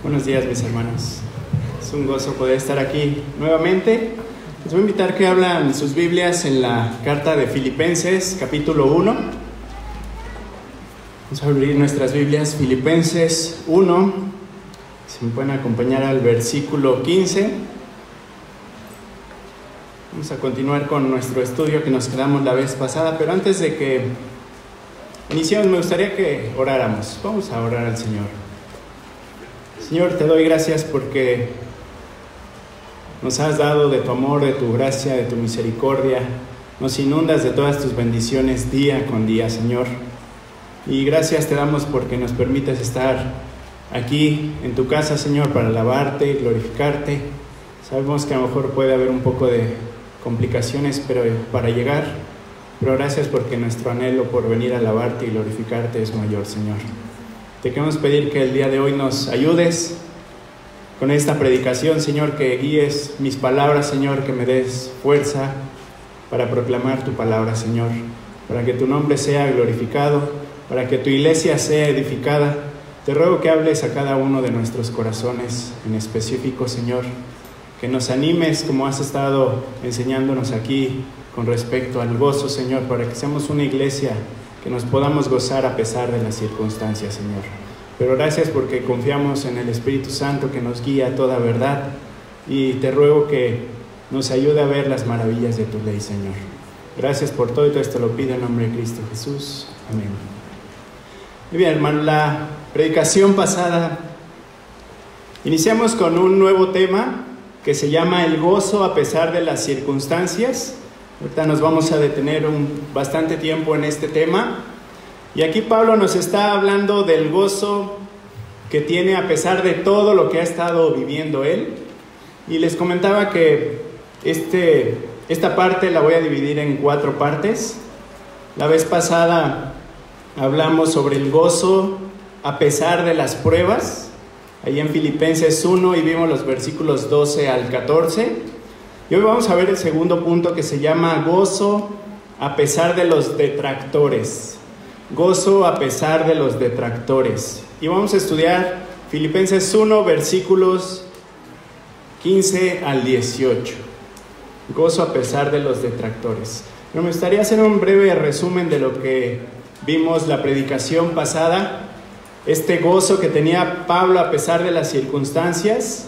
Buenos días, mis hermanos. Es un gozo poder estar aquí nuevamente. Les voy a invitar que abran sus Biblias en la carta de Filipenses, capítulo 1. Vamos a abrir nuestras Biblias, Filipenses 1. Si me pueden acompañar al versículo 15. Vamos a continuar con nuestro estudio que nos quedamos la vez pasada, pero antes de que iniciemos me gustaría que oráramos. Vamos a orar al Señor. Señor, te doy gracias porque nos has dado de tu amor, de tu gracia, de tu misericordia. Nos inundas de todas tus bendiciones día con día, Señor. Y gracias te damos porque nos permites estar aquí en tu casa, Señor, para alabarte y glorificarte. Sabemos que a lo mejor puede haber un poco de complicaciones para llegar, pero gracias porque nuestro anhelo por venir a alabarte y glorificarte es mayor, Señor. Te queremos pedir que el día de hoy nos ayudes con esta predicación, Señor, que guíes mis palabras, Señor, que me des fuerza para proclamar tu palabra, Señor, para que tu nombre sea glorificado, para que tu iglesia sea edificada. Te ruego que hables a cada uno de nuestros corazones en específico, Señor, que nos animes como has estado enseñándonos aquí con respecto al gozo, Señor, para que seamos una iglesia que nos podamos gozar a pesar de las circunstancias, Señor. Pero gracias porque confiamos en el Espíritu Santo que nos guía a toda verdad y te ruego que nos ayude a ver las maravillas de tu ley, Señor. Gracias por todo y todo esto lo pido en nombre de Cristo Jesús. Amén. Muy bien, hermano, la predicación pasada iniciamos con un nuevo tema que se llama el gozo a pesar de las circunstancias. Ahorita nos vamos a detener bastante tiempo en este tema. Y aquí Pablo nos está hablando del gozo que tiene a pesar de todo lo que ha estado viviendo él. Y les comentaba que esta parte la voy a dividir en 4 partes. La vez pasada hablamos sobre el gozo a pesar de las pruebas, ahí en Filipenses 1, y vimos los versículos 12 al 14. Y hoy vamos a ver el segundo punto que se llama gozo a pesar de los detractores. Gozo a pesar de los detractores. Y vamos a estudiar Filipenses 1, versículos 15 al 18. Gozo a pesar de los detractores. Pero me gustaría hacer un breve resumen de lo que vimos la predicación pasada. Este gozo que tenía Pablo a pesar de las circunstancias,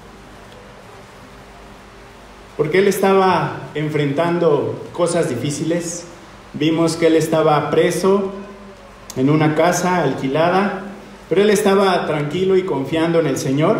porque él estaba enfrentando cosas difíciles. Vimos que él estaba preso en una casa alquilada, pero él estaba tranquilo y confiando en el Señor.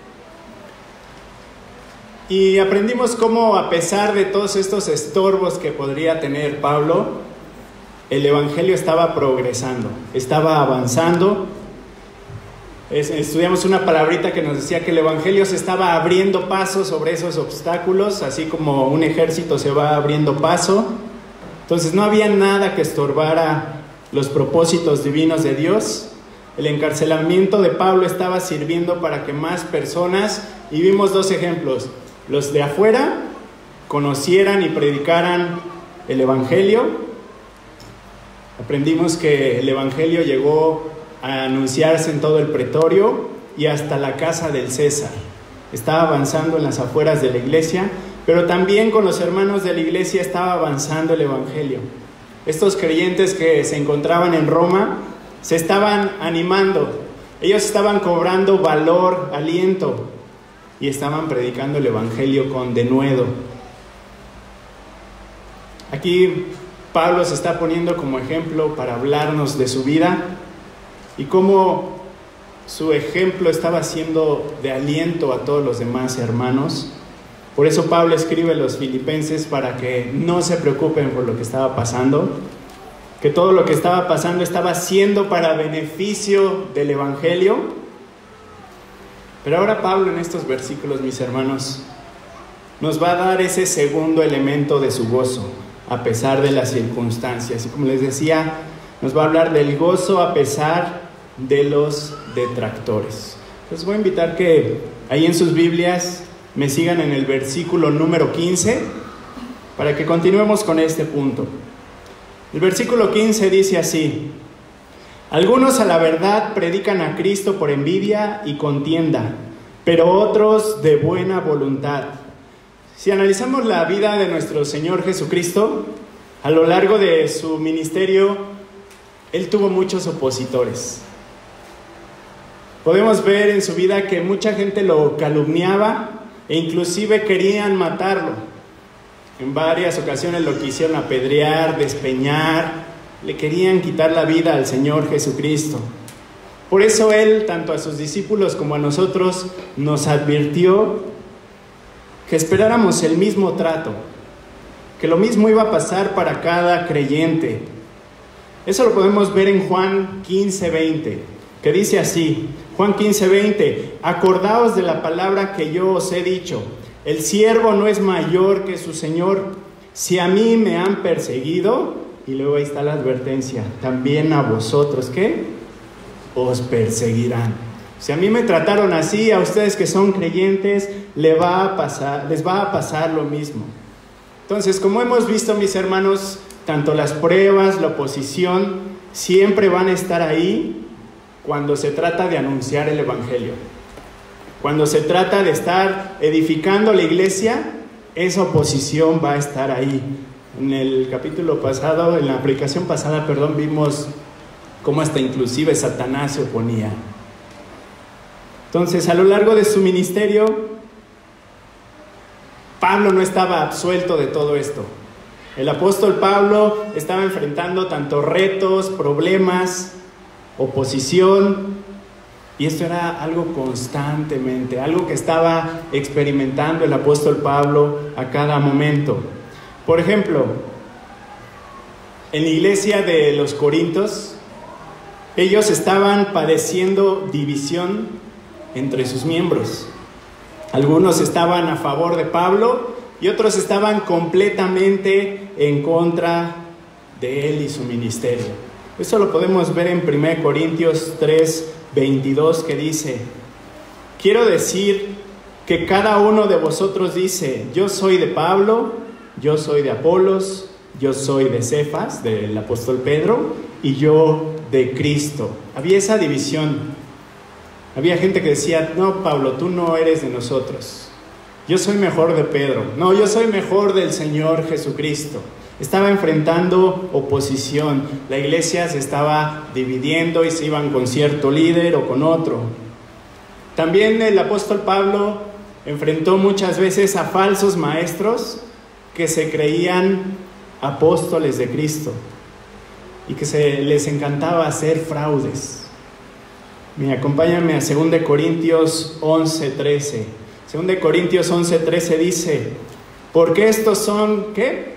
Y aprendimos cómo, a pesar de todos estos estorbos que podría tener Pablo, el evangelio estaba progresando, estaba avanzando. Estudiamos una palabrita que nos decía que el evangelio se estaba abriendo paso sobre esos obstáculos, así como un ejército se va abriendo paso. Entonces no había nada que estorbara los propósitos divinos de Dios. El encarcelamiento de Pablo estaba sirviendo para que más personas, y vimos 2 ejemplos, los de afuera conocieran y predicaran el evangelio. Aprendimos que el evangelio llegó a anunciarse en todo el pretorio y hasta la casa del César. Estaba avanzando en las afueras de la iglesia, pero también con los hermanos de la iglesia estaba avanzando el evangelio. Estos creyentes que se encontraban en Roma se estaban animando, ellos estaban cobrando valor, aliento, y estaban predicando el evangelio con denuedo. Aquí Pablo se está poniendo como ejemplo para hablarnos de su vida y cómo su ejemplo estaba siendo de aliento a todos los demás hermanos. Por eso Pablo escribe a los filipenses para que no se preocupen por lo que estaba pasando, que todo lo que estaba pasando estaba siendo para beneficio del evangelio. Pero ahora Pablo en estos versículos, mis hermanos, nos va a dar ese segundo elemento de su gozo a pesar de las circunstancias. Y como les decía, nos va a hablar del gozo a pesar de los detractores. Les voy a invitar que ahí en sus Biblias me sigan en el versículo número 15 para que continuemos con este punto. El versículo 15 dice así: Algunos a la verdad predican a Cristo por envidia y contienda, pero otros de buena voluntad. Si analizamos la vida de nuestro Señor Jesucristo, a lo largo de su ministerio, Él tuvo muchos opositores. Podemos ver en su vida que mucha gente lo calumniaba e inclusive querían matarlo. En varias ocasiones lo quisieron apedrear, despeñar, le querían quitar la vida al Señor Jesucristo. Por eso Él, tanto a sus discípulos como a nosotros, nos advirtió que esperáramos el mismo trato, que lo mismo iba a pasar para cada creyente. Eso lo podemos ver en Juan 15:20, que dice así, Juan 15:20, acordaos de la palabra que yo os he dicho, el siervo no es mayor que su Señor. Si a mí me han perseguido, y luego ahí está la advertencia, también a vosotros, ¿qué? Os perseguirán. Si a mí me trataron así, a ustedes que son creyentes, les va a pasar lo mismo. Entonces, como hemos visto, mis hermanos, tanto las pruebas, la oposición, siempre van a estar ahí cuando se trata de anunciar el Evangelio. Cuando se trata de estar edificando la iglesia, esa oposición va a estar ahí. En el capítulo pasado, en la aplicación pasada, vimos cómo hasta inclusive Satanás se oponía. Entonces, a lo largo de su ministerio, Pablo no estaba absuelto de todo esto. El apóstol Pablo estaba enfrentando tanto retos, problemas, oposición, y esto era algo constantemente, algo que estaba experimentando el apóstol Pablo a cada momento. Por ejemplo, en la iglesia de los Corintios, ellos estaban padeciendo división entre sus miembros. Algunos estaban a favor de Pablo y otros estaban completamente en contra de él y su ministerio. Eso lo podemos ver en 1 Corintios 3:22, que dice, quiero decir que cada uno de vosotros dice, yo soy de Pablo, yo soy de Apolos, yo soy de Cefas, del apóstol Pedro, y yo de Cristo. Había esa división. Había gente que decía, no, Pablo, tú no eres de nosotros. Yo soy mejor de Pedro. No, yo soy mejor del Señor Jesucristo. Estaba enfrentando oposición. La iglesia se estaba dividiendo y se iban con cierto líder o con otro. También el apóstol Pablo enfrentó muchas veces a falsos maestros que se creían apóstoles de Cristo y que les encantaba hacer fraudes. Acompáñame a 2 Corintios 11:13. 2 Corintios 11:13 dice, porque estos son, ¿qué?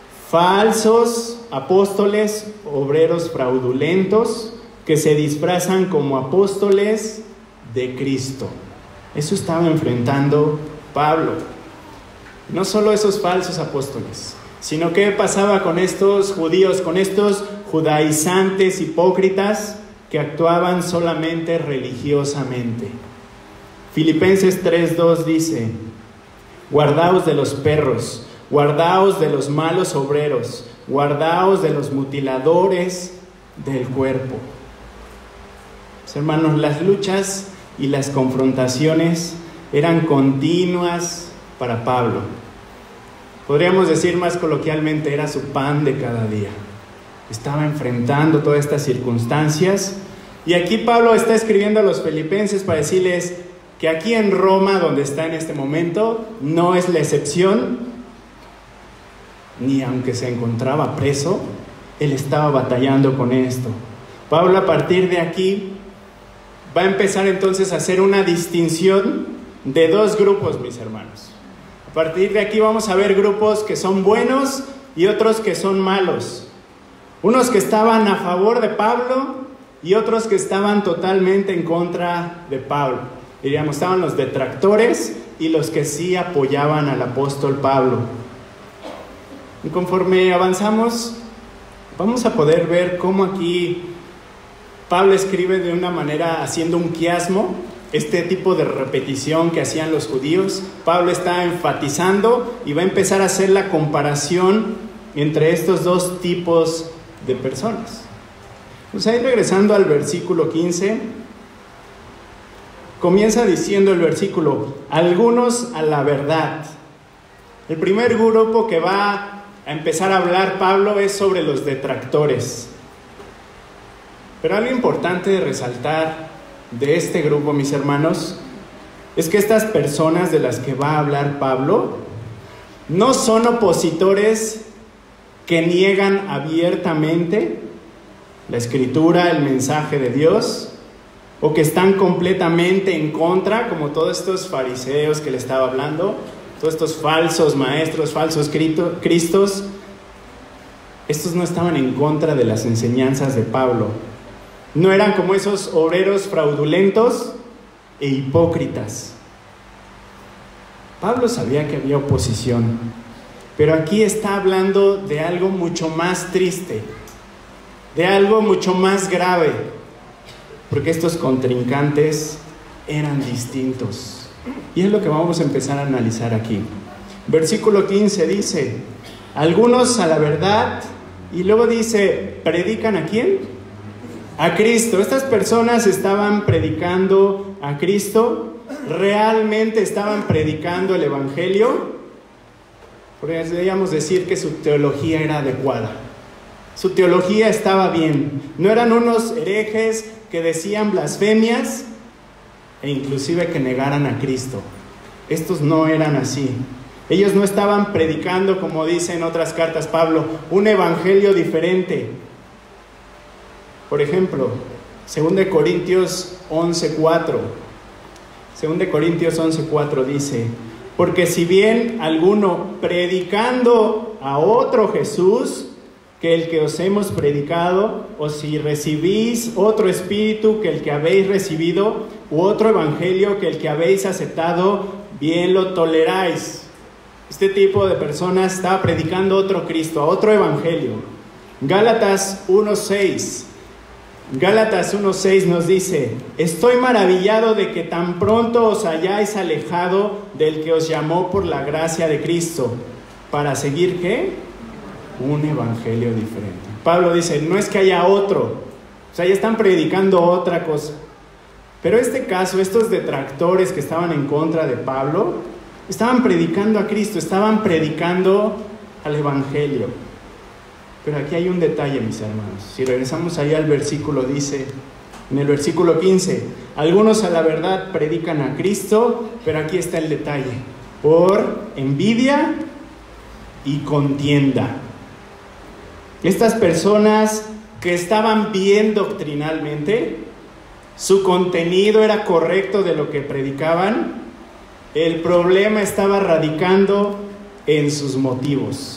Falsos apóstoles, obreros fraudulentos, que se disfrazan como apóstoles de Cristo. Eso estaba enfrentando Pablo. No solo esos falsos apóstoles, sino qué pasaba con estos judíos, con estos judaizantes hipócritas que actuaban solamente religiosamente. Filipenses 3:2 dice, guardaos de los perros, guardaos de los malos obreros, guardaos de los mutiladores del cuerpo. Pues, hermanos, las luchas y las confrontaciones eran continuas para Pablo. Podríamos decir más coloquialmente, era su pan de cada día. Estaba enfrentando todas estas circunstancias. Y aquí Pablo está escribiendo a los filipenses para decirles que aquí en Roma, donde está en este momento, no es la excepción. Ni aunque se encontraba preso, él estaba batallando con esto. Pablo, a partir de aquí, va a empezar entonces a hacer una distinción de dos grupos, mis hermanos. A partir de aquí vamos a ver grupos que son buenos y otros que son malos. Unos que estaban a favor de Pablo y otros que estaban totalmente en contra de Pablo. Diríamos, estaban los detractores y los que sí apoyaban al apóstol Pablo. Y conforme avanzamos, vamos a poder ver cómo aquí Pablo escribe de una manera haciendo un quiasmo, este tipo de repetición que hacían los judíos. Pablo está enfatizando y va a empezar a hacer la comparación entre estos dos tipos de personas. Pues ahí regresando al versículo 15, comienza diciendo el versículo, algunos a la verdad. El primer grupo que va a empezar a hablar Pablo es sobre los detractores. Pero algo importante de resaltar de este grupo, mis hermanos, es que estas personas de las que va a hablar Pablo no son opositores que niegan abiertamente la Escritura, el mensaje de Dios, o que están completamente en contra, como todos estos fariseos que le estaba hablando, todos estos falsos maestros, falsos cristos. Estos no estaban en contra de las enseñanzas de Pablo. No eran como esos obreros fraudulentos e hipócritas. Pablo sabía que había oposición, pero aquí está hablando de algo mucho más triste, de algo mucho más grave, porque estos contrincantes eran distintos. Y es lo que vamos a empezar a analizar aquí. Versículo 15 dice, algunos a la verdad, y luego dice, ¿predican a quién? A Cristo. Estas personas estaban predicando a Cristo, realmente estaban predicando el Evangelio. Podríamos decir que su teología era adecuada. Su teología estaba bien. No eran unos herejes que decían blasfemias e inclusive que negaran a Cristo. Estos no eran así. Ellos no estaban predicando, como dice en otras cartas Pablo, un evangelio diferente. Por ejemplo, 2 Corintios 11:4. 2 Corintios 11:4 dice, porque si bien alguno predicando a otro Jesús que el que os hemos predicado, o si recibís otro espíritu que el que habéis recibido, u otro evangelio que el que habéis aceptado, bien lo toleráis. Este tipo de personas estaba predicando otro Cristo, a otro evangelio. Gálatas 1:6. Gálatas 1:6 nos dice, estoy maravillado de que tan pronto os hayáis alejado del que os llamó por la gracia de Cristo, para seguir ¿qué? Un evangelio diferente. Pablo dice, no es que haya otro, o sea, ya están predicando otra cosa. Pero este caso, estos detractores que estaban en contra de Pablo, estaban predicando a Cristo, estaban predicando al evangelio. Pero aquí hay un detalle, mis hermanos. Si regresamos allá al versículo, dice, en el versículo 15, algunos a la verdad predican a Cristo, pero aquí está el detalle, por envidia y contienda. Estas personas que estaban bien doctrinalmente, su contenido era correcto de lo que predicaban, el problema estaba radicando en sus motivos.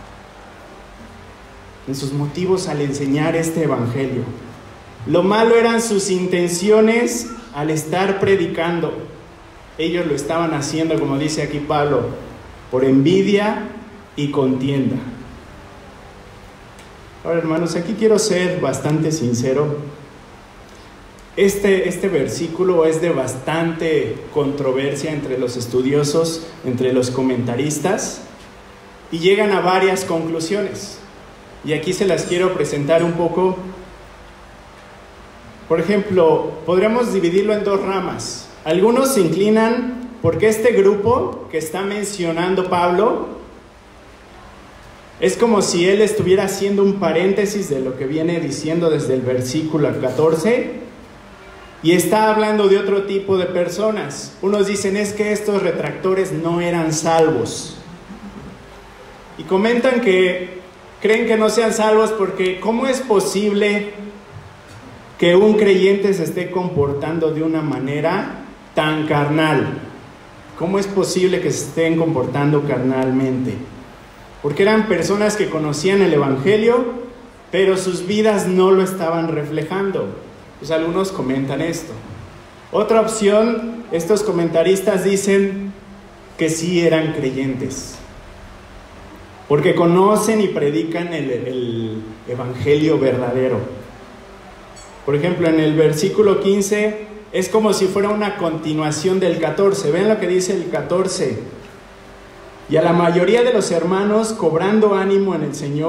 En sus motivos al enseñar este evangelio. Lo malo eran sus intenciones al estar predicando. Ellos lo estaban haciendo, como dice aquí Pablo, por envidia y contienda. Ahora, hermanos, aquí quiero ser bastante sincero. Este versículo es de bastante controversia entre los estudiosos, entre los comentaristas, y llegan a varias conclusiones. Y aquí se las quiero presentar un poco. Por ejemplo, podríamos dividirlo en dos ramas. Algunos se inclinan porque este grupo que está mencionando Pablo es como si él estuviera haciendo un paréntesis de lo que viene diciendo desde el versículo 14 y está hablando de otro tipo de personas. Unos dicen es que estos retractores no eran salvos y comentan que creen que no sean salvos porque ¿cómo es posible que un creyente se esté comportando de una manera tan carnal? ¿Cómo es posible que se estén comportando carnalmente? Porque eran personas que conocían el evangelio, pero sus vidas no lo estaban reflejando. Pues algunos comentan esto. Otra opción, estos comentaristas dicen que sí eran creyentes, porque conocen y predican el evangelio verdadero. Por ejemplo, en el versículo 15 es como si fuera una continuación del 14. Vean lo que dice el 14. Y a la mayoría de los hermanos, cobrando ánimo en el Señor,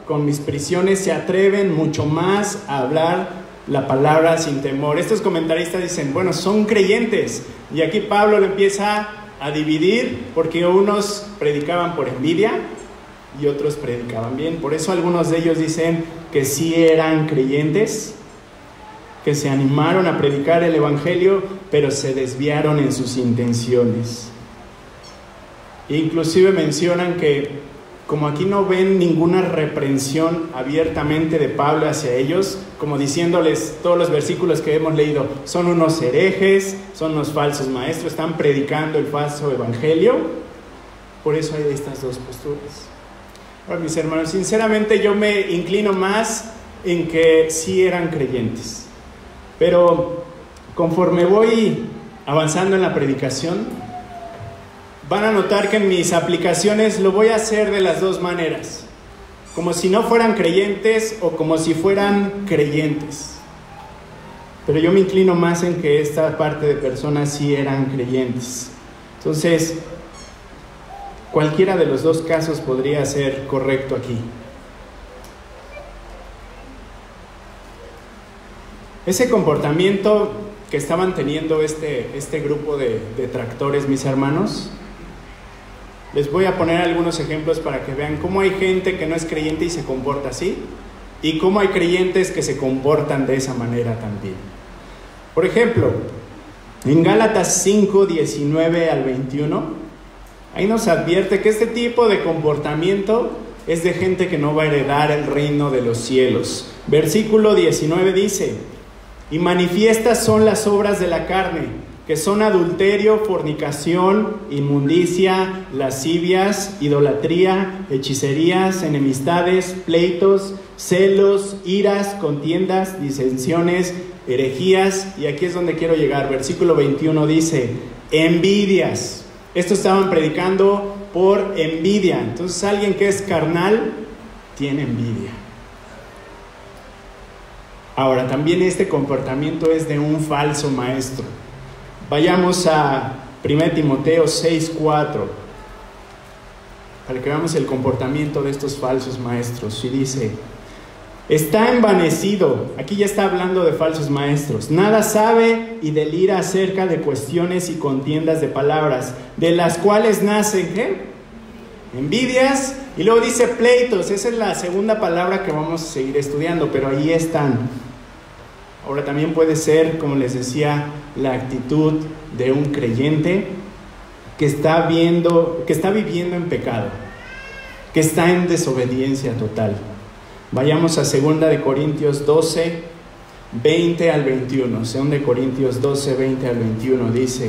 con mis prisiones se atreven mucho más a hablar la palabra sin temor. Estos comentaristas dicen, bueno, son creyentes. Y aquí Pablo lo empieza a dividir porque unos predicaban por envidia y otros predicaban bien. Por eso algunos de ellos dicen que sí eran creyentes, que se animaron a predicar el evangelio, pero se desviaron en sus intenciones. E inclusive mencionan que como aquí no ven ninguna reprensión abiertamente de Pablo hacia ellos, como diciéndoles todos los versículos que hemos leído, son unos herejes, son unos falsos maestros, están predicando el falso evangelio. Por eso hay estas dos posturas. Ahora, mis hermanos, sinceramente yo me inclino más en que sí eran creyentes. Pero conforme voy avanzando en la predicación, van a notar que en mis aplicaciones lo voy a hacer de las dos maneras. Como si no fueran creyentes o como si fueran creyentes. Pero yo me inclino más en que esta parte de personas sí eran creyentes. Entonces, cualquiera de los dos casos podría ser correcto aquí. Ese comportamiento que estaban teniendo este grupo de detractores, mis hermanos, les voy a poner algunos ejemplos para que vean cómo hay gente que no es creyente y se comporta así, y cómo hay creyentes que se comportan de esa manera también. Por ejemplo, en Gálatas 5, 19 al 21, ahí nos advierte que este tipo de comportamiento es de gente que no va a heredar el reino de los cielos. Versículo 19 dice: y manifiestas son las obras de la carne, que son adulterio, fornicación, inmundicia, lascivias, idolatría, hechicerías, enemistades, pleitos, celos, iras, contiendas, disensiones, herejías. Y aquí es donde quiero llegar. Versículo 21 dice, envidias. Estos estaban predicando por envidia. Entonces alguien que es carnal tiene envidia. Ahora, también este comportamiento es de un falso maestro. Vayamos a 1 Timoteo 6:4 para que veamos el comportamiento de estos falsos maestros. Y dice, está envanecido, aquí ya está hablando de falsos maestros, nada sabe y delira acerca de cuestiones y contiendas de palabras, de las cuales nacen, ¿qué? Envidias, y luego dice pleitos. Esa es la segunda palabra que vamos a seguir estudiando, pero ahí están. Ahora también puede ser, como les decía, la actitud de un creyente que está viviendo en pecado, que está en desobediencia total. Vayamos a 2 de Corintios 12, 20 al 21. 2 de Corintios 12, 20 al 21 dice,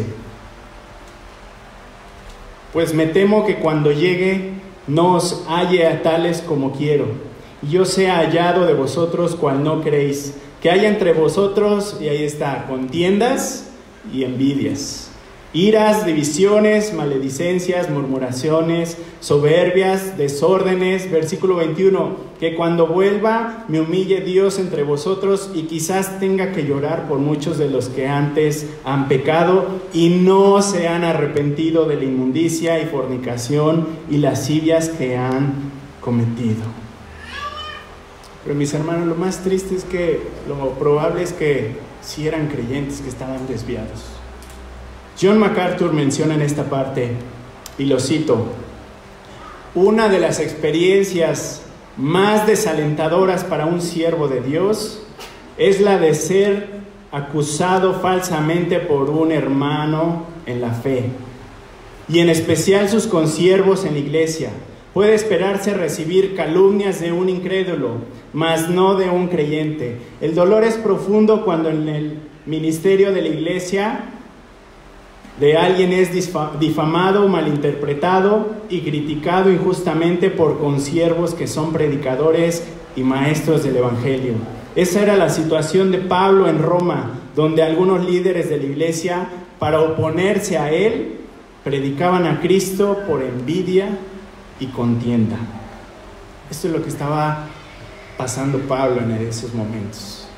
pues me temo que cuando llegue no os halle a tales como quiero, y yo sea hallado de vosotros cual no queréis, que haya entre vosotros, y ahí está, contiendas y envidias, iras, divisiones, maledicencias, murmuraciones, soberbias, desórdenes. Versículo 21, que cuando vuelva me humille Dios entre vosotros y quizás tenga que llorar por muchos de los que antes han pecado y no se han arrepentido de la inmundicia y fornicación y lascivias que han cometido. Pero mis hermanos, lo más triste es que lo probable es que sí eran creyentes que estaban desviados. John MacArthur menciona en esta parte, y lo cito, una de las experiencias más desalentadoras para un siervo de Dios es la de ser acusado falsamente por un hermano en la fe, y en especial sus consiervos en la iglesia. Puede esperarse recibir calumnias de un incrédulo, mas no de un creyente. El dolor es profundo cuando en el ministerio de la iglesia de alguien es difamado, malinterpretado y criticado injustamente por consiervos que son predicadores y maestros del evangelio. Esa era la situación de Pablo en Roma, donde algunos líderes de la iglesia, para oponerse a él, predicaban a Cristo por envidia y contienda. Esto es lo que estaba pasando Pablo en esos momentos.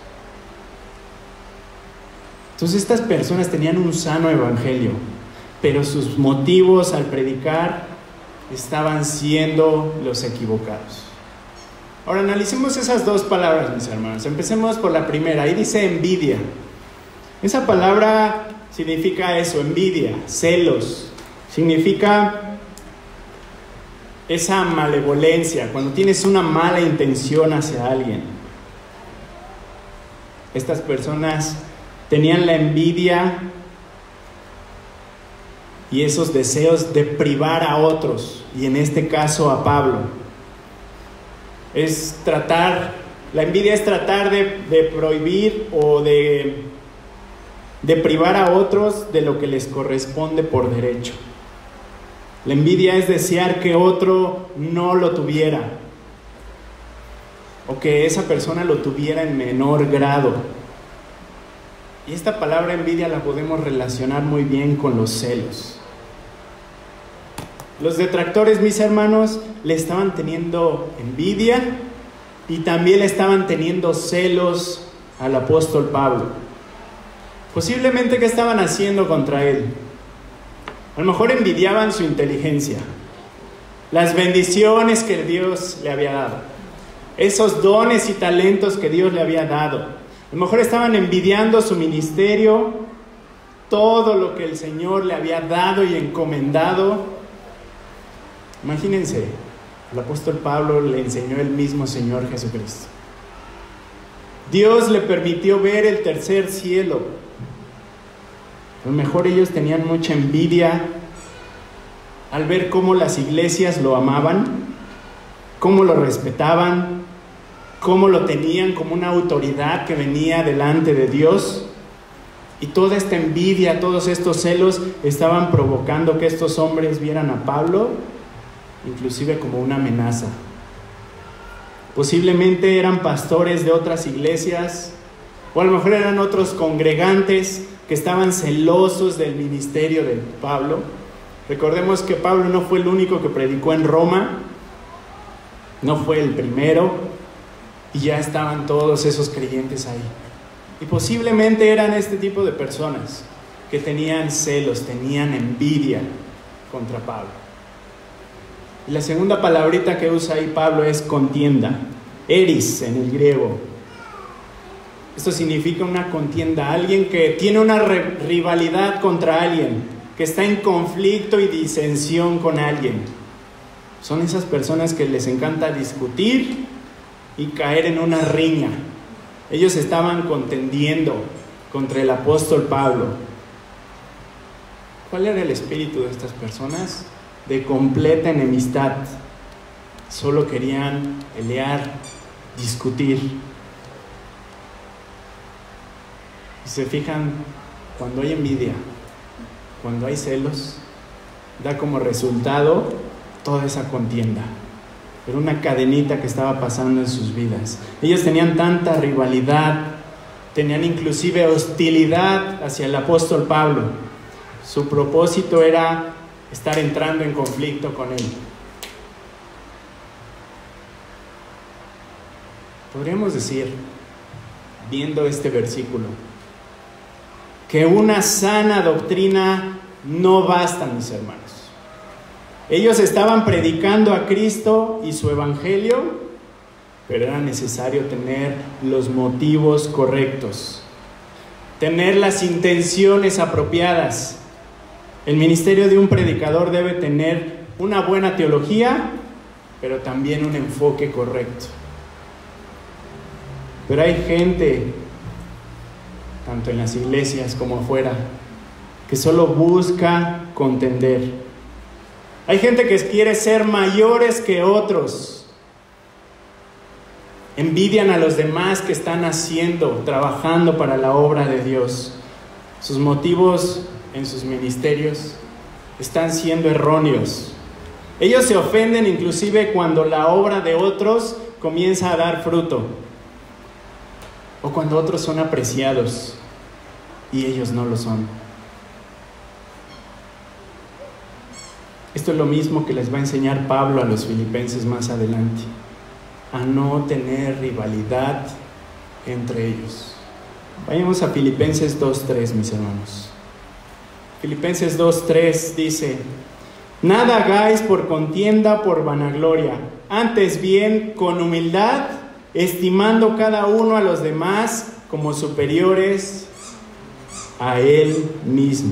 Entonces estas personas tenían un sano evangelio, pero sus motivos al predicar estaban siendo los equivocados. Ahora analicemos esas dos palabras, mis hermanos. Empecemos por la primera. Ahí dice envidia. Esa palabra significa eso, envidia, celos. Significa esa malevolencia, cuando tienes una mala intención hacia alguien. Estas personas tenían la envidia y esos deseos de privar a otros, y en este caso a Pablo. La envidia es tratar de prohibir o de privar a otros de lo que les corresponde por derecho. La envidia es desear que otro no lo tuviera, o que esa persona lo tuviera en menor grado. Y esta palabra envidia la podemos relacionar muy bien con los celos. Los detractores, mis hermanos, le estaban teniendo envidia y también le estaban teniendo celos al apóstol Pablo. Posiblemente, ¿qué estaban haciendo contra él? A lo mejor envidiaban su inteligencia, las bendiciones que Dios le había dado, esos dones y talentos que Dios le había dado. A lo mejor estaban envidiando su ministerio, todo lo que el Señor le había dado y encomendado. Imagínense, el apóstol Pablo le enseñó el mismo Señor Jesucristo. Dios le permitió ver el tercer cielo. A lo mejor ellos tenían mucha envidia al ver cómo las iglesias lo amaban, cómo lo respetaban, cómo lo tenían como una autoridad que venía delante de Dios. Y toda esta envidia, todos estos celos estaban provocando que estos hombres vieran a Pablo inclusive como una amenaza. Posiblemente eran pastores de otras iglesias, o a lo mejor eran otros congregantes que estaban celosos del ministerio de Pablo. Recordemos que Pablo no fue el único que predicó en Roma, no fue el primero, y ya estaban todos esos creyentes ahí. Y posiblemente eran este tipo de personas que tenían celos, tenían envidia contra Pablo. Y la segunda palabrita que usa ahí Pablo es contienda, eris en el griego. Esto significa una contienda, alguien que tiene una rivalidad contra alguien, que está en conflicto y disensión con alguien. Son esas personas que les encanta discutir y caer en una riña. Ellos estaban contendiendo contra el apóstol Pablo. ¿Cuál era el espíritu de estas personas? De completa enemistad. Solo querían pelear, discutir. Y se fijan, cuando hay envidia, cuando hay celos, da como resultado toda esa contienda. Era una cadenita que estaba pasando en sus vidas. Ellos tenían tanta rivalidad, tenían inclusive hostilidad hacia el apóstol Pablo. Su propósito era estar entrando en conflicto con él. Podríamos decir, viendo este versículo, que una sana doctrina no basta, mis hermanos. Ellos estaban predicando a Cristo y su evangelio, pero era necesario tener los motivos correctos, tener las intenciones apropiadas. El ministerio de un predicador debe tener una buena teología, pero también un enfoque correcto. Pero hay gente, tanto en las iglesias como afuera, que solo busca contender. Hay gente que quiere ser mayores que otros. Envidian a los demás que están haciendo, trabajando para la obra de Dios. Sus motivos en sus ministerios están siendo erróneos. Ellos se ofenden inclusive cuando la obra de otros comienza a dar fruto, o cuando otros son apreciados y ellos no lo son. Esto es lo mismo que les va a enseñar Pablo a los filipenses más adelante, a no tener rivalidad entre ellos. Vayamos a Filipenses 2:3, mis hermanos. Filipenses 2:3 dice: nada hagáis por contienda, por vanagloria, antes bien con humildad, estimando cada uno a los demás como superiores a él mismo.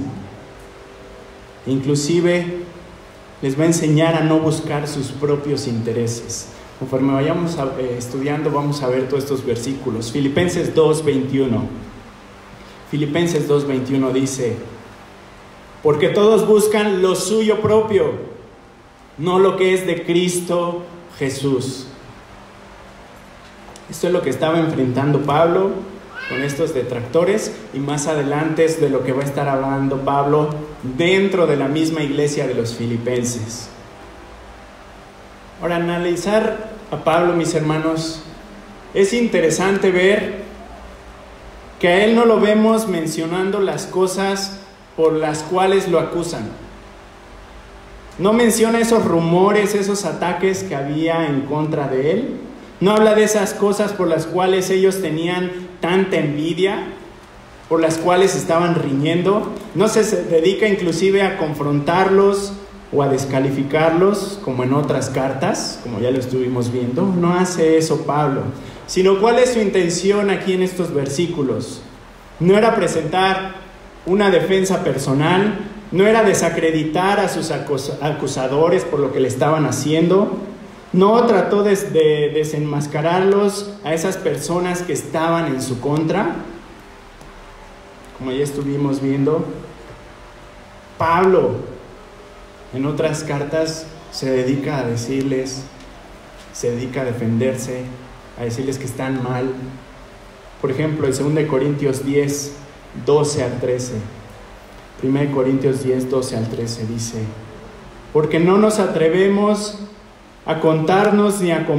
Inclusive les va a enseñar a no buscar sus propios intereses. Conforme vayamos estudiando, vamos a ver todos estos versículos. Filipenses 2:21. Filipenses 2:21 dice: porque todos buscan lo suyo propio, no lo que es de Cristo Jesús. Esto es lo que estaba enfrentando Pablo con estos detractores, y más adelante es de lo que va a estar hablando Pablo dentro de la misma iglesia de los filipenses. Ahora, analizar a Pablo, mis hermanos, es interesante ver que a él no lo vemos mencionando las cosas por las cuales lo acusan. No menciona esos rumores, esos ataques que había en contra de él. No habla de esas cosas por las cuales ellos tenían tanta envidia, por las cuales estaban riñendo. No se dedica inclusive a confrontarlos o a descalificarlos como en otras cartas, como ya lo estuvimos viendo. No hace eso Pablo, sino cuál es su intención aquí en estos versículos. No era presentar una defensa personal, no era desacreditar a sus acusadores por lo que le estaban haciendo. No trató de desenmascararlos a esas personas que estaban en su contra, como ya estuvimos viendo. Pablo, en otras cartas, se dedica a decirles, se dedica a defenderse, a decirles que están mal. Por ejemplo, en 2 Corintios 10, 12 al 13. 1 Corintios 10, 12 al 13 dice: porque no nos atrevemos a contarnos ni a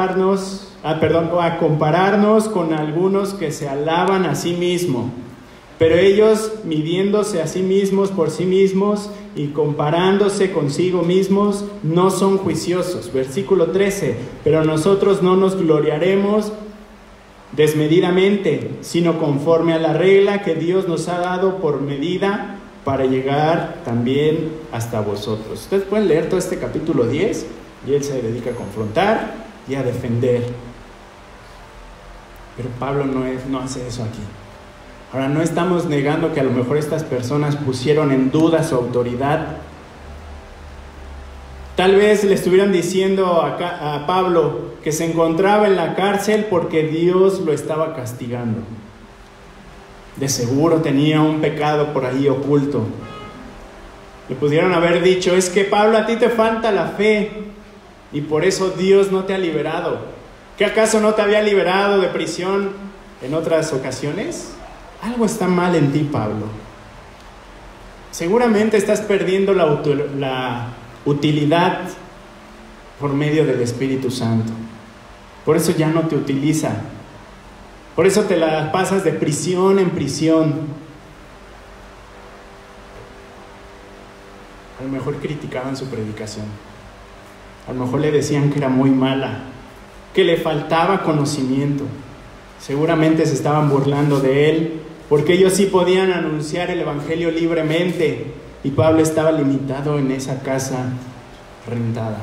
compararnos con algunos que se alaban a sí mismos, pero ellos, midiéndose a sí mismos por sí mismos y comparándose consigo mismos, no son juiciosos. Versículo 13: pero nosotros no nos gloriaremos desmedidamente, sino conforme a la regla que Dios nos ha dado por medida, para llegar también hasta vosotros. Ustedes pueden leer todo este capítulo 10 y él se dedica a confrontar y a defender. Pero Pablo no hace eso aquí. Ahora, no estamos negando que a lo mejor estas personas pusieron en duda su autoridad. Tal vez le estuvieran diciendo a Pablo que se encontraba en la cárcel porque Dios lo estaba castigando. De seguro tenía un pecado por ahí oculto. Le pudieron haber dicho: es que Pablo, a ti te falta la fe y por eso Dios no te ha liberado. ¿Qué acaso no te había liberado de prisión en otras ocasiones? Algo está mal en ti, Pablo. Seguramente estás perdiendo la utilidad por medio del Espíritu Santo. Por eso ya no te utiliza. Por eso te la pasas de prisión en prisión. A lo mejor criticaban su predicación. A lo mejor le decían que era muy mala, que le faltaba conocimiento. Seguramente se estaban burlando de él, porque ellos sí podían anunciar el evangelio libremente y Pablo estaba limitado en esa casa rentada.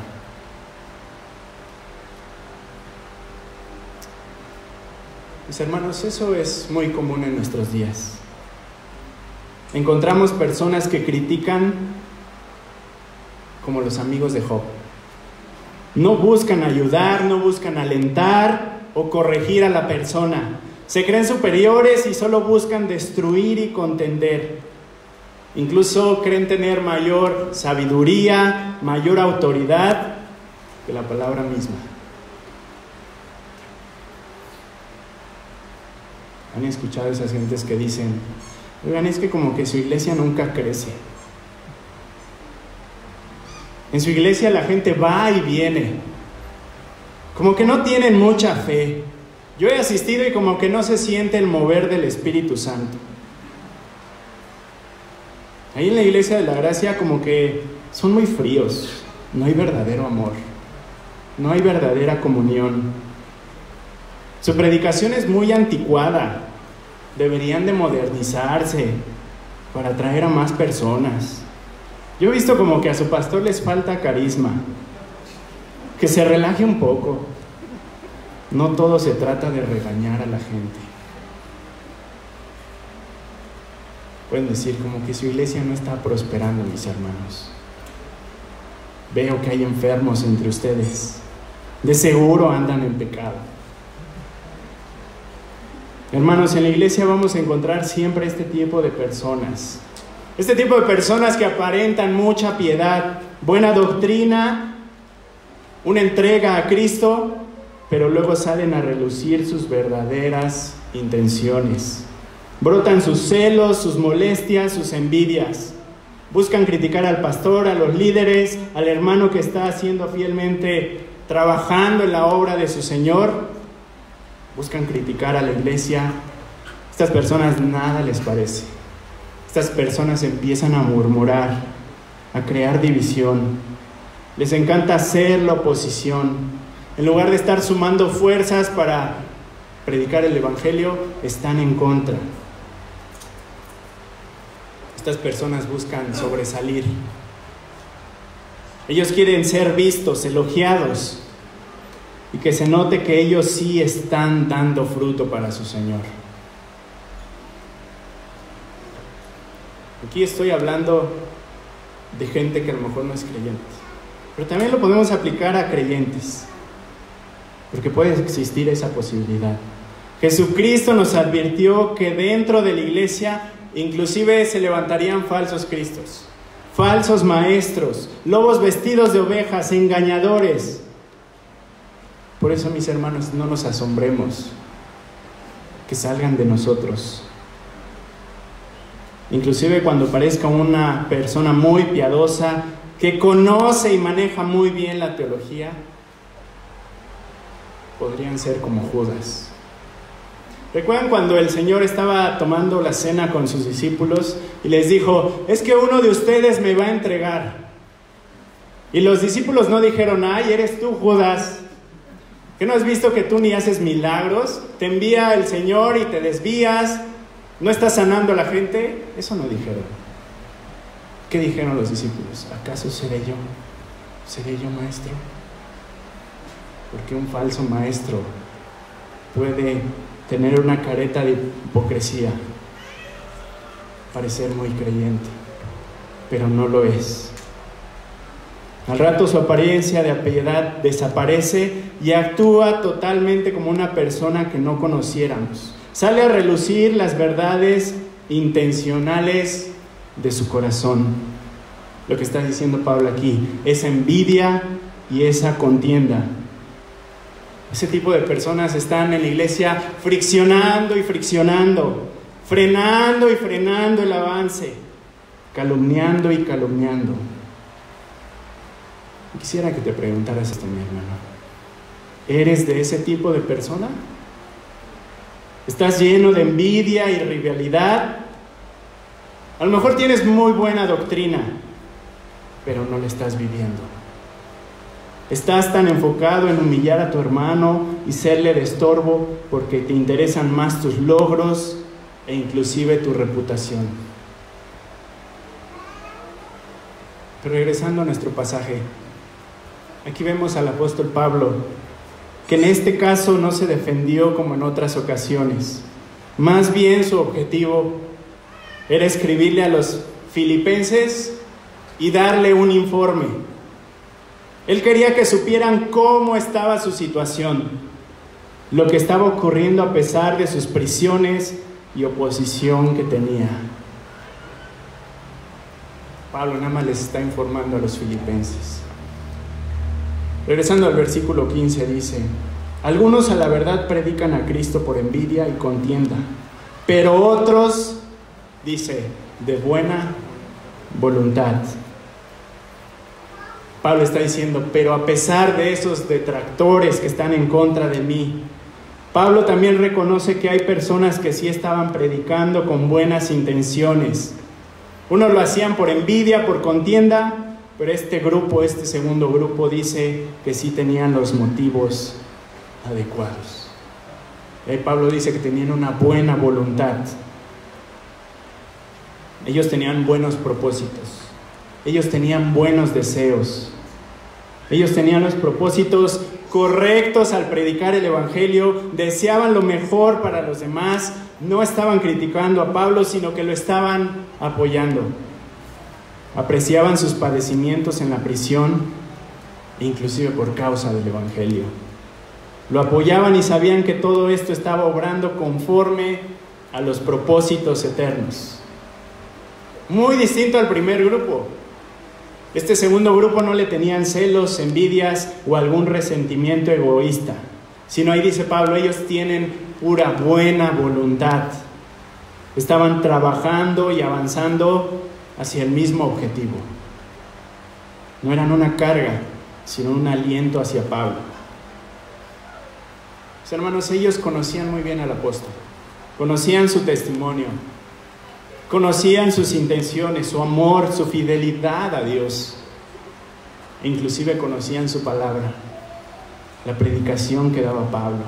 Mis hermanos, eso es muy común en nuestros días. Encontramos personas que critican como los amigos de Job. No buscan ayudar, no buscan alentar o corregir a la persona. Se creen superiores y solo buscan destruir y contender. Incluso creen tener mayor sabiduría, mayor autoridad que la palabra misma. ¿Han escuchado esas gentes que dicen: oigan, es que como que su iglesia nunca crece? En su iglesia la gente va y viene. Como que no tienen mucha fe. Yo he asistido y como que no se siente el mover del Espíritu Santo. Ahí en la iglesia de la gracia como que son muy fríos. No hay verdadero amor. No hay verdadera comunión. Su predicación es muy anticuada. Deberían de modernizarse para atraer a más personas. Yo he visto como que a su pastor les falta carisma. que se relaje un poco. No todo se trata de regañar a la gente. Pueden decir como que su iglesia no está prosperando, mis hermanos. Veo que hay enfermos entre ustedes. De seguro andan en pecado. Hermanos, en la iglesia vamos a encontrar siempre este tipo de personas. Este tipo de personas que aparentan mucha piedad, buena doctrina, una entrega a Cristo, pero luego salen a relucir sus verdaderas intenciones. Brotan sus celos, sus molestias, sus envidias. Buscan criticar al pastor, a los líderes, al hermano que está haciendo fielmente, trabajando en la obra de su Señor. Buscan criticar a la iglesia. Estas personas nada les parece. Estas personas empiezan a murmurar, a crear división. Les encanta hacer la oposición. En lugar de estar sumando fuerzas para predicar el evangelio, están en contra. Estas personas buscan sobresalir. Ellos quieren ser vistos, elogiados, y que se note que ellos sí están dando fruto para su Señor. Aquí estoy hablando de gente que a lo mejor no es creyente, pero también lo podemos aplicar a creyentes, porque puede existir esa posibilidad. Jesucristo nos advirtió que dentro de la iglesia inclusive se levantarían falsos cristos, falsos maestros, lobos vestidos de ovejas, engañadores. Por eso, mis hermanos, no nos asombremos que salgan de nosotros. Inclusive cuando parezca una persona muy piadosa, que conoce y maneja muy bien la teología, podrían ser como Judas. ¿Recuerdan cuando el Señor estaba tomando la cena con sus discípulos y les dijo: es que uno de ustedes me va a entregar? Y los discípulos no dijeron: ay, eres tú, Judas. ¿Qué no has visto que tú ni haces milagros? Te envía el Señor y te desvías, no estás sanando a la gente. Eso no dijeron. ¿Qué dijeron los discípulos? ¿Acaso seré yo? ¿Seré yo maestro? Porque un falso maestro puede tener una careta de hipocresía, parecer muy creyente, pero no lo es. Al rato su apariencia de piedad desaparece y actúa totalmente como una persona que no conociéramos. Sale a relucir las verdades intencionales de su corazón. Lo que está diciendo Pablo aquí, esa envidia y esa contienda. Ese tipo de personas están en la iglesia friccionando y friccionando, frenando y frenando el avance, calumniando y calumniando. Quisiera que te preguntaras esto, mi hermano. ¿Eres de ese tipo de persona? ¿Estás lleno de envidia y rivalidad? A lo mejor tienes muy buena doctrina, pero no la estás viviendo. Estás tan enfocado en humillar a tu hermano y serle de estorbo porque te interesan más tus logros e inclusive tu reputación. Pero regresando a nuestro pasaje, aquí vemos al apóstol Pablo, que en este caso no se defendió como en otras ocasiones. Más bien su objetivo era escribirle a los filipenses y darle un informe. Él quería que supieran cómo estaba su situación, lo que estaba ocurriendo a pesar de sus prisiones y oposición que tenía. Pablo nada más les está informando a los filipenses. Regresando al versículo 15 dice: algunos a la verdad predican a Cristo por envidia y contienda, pero otros, dice, de buena voluntad. Pablo está diciendo, pero a pesar de esos detractores que están en contra de mí, Pablo también reconoce que hay personas que sí estaban predicando con buenas intenciones. Unos lo hacían por envidia, por contienda, pero este segundo grupo dice que sí tenían los motivos adecuados. Y ahí Pablo dice que tenían una buena voluntad. Ellos tenían buenos propósitos. Ellos tenían buenos deseos. Ellos tenían los propósitos correctos al predicar el Evangelio, deseaban lo mejor para los demás, no estaban criticando a Pablo, sino que lo estaban apoyando. Apreciaban sus padecimientos en la prisión, inclusive por causa del Evangelio. Lo apoyaban y sabían que todo esto estaba obrando conforme a los propósitos eternos. Muy distinto al primer grupo. Este segundo grupo no le tenían celos, envidias o algún resentimiento egoísta, sino ahí dice Pablo, ellos tienen pura buena voluntad. Estaban trabajando y avanzando hacia el mismo objetivo. No eran una carga, sino un aliento hacia Pablo. Mis hermanos, ellos conocían muy bien al apóstol, conocían su testimonio, conocían sus intenciones, su amor, su fidelidad a Dios, e inclusive conocían su palabra, la predicación que daba Pablo.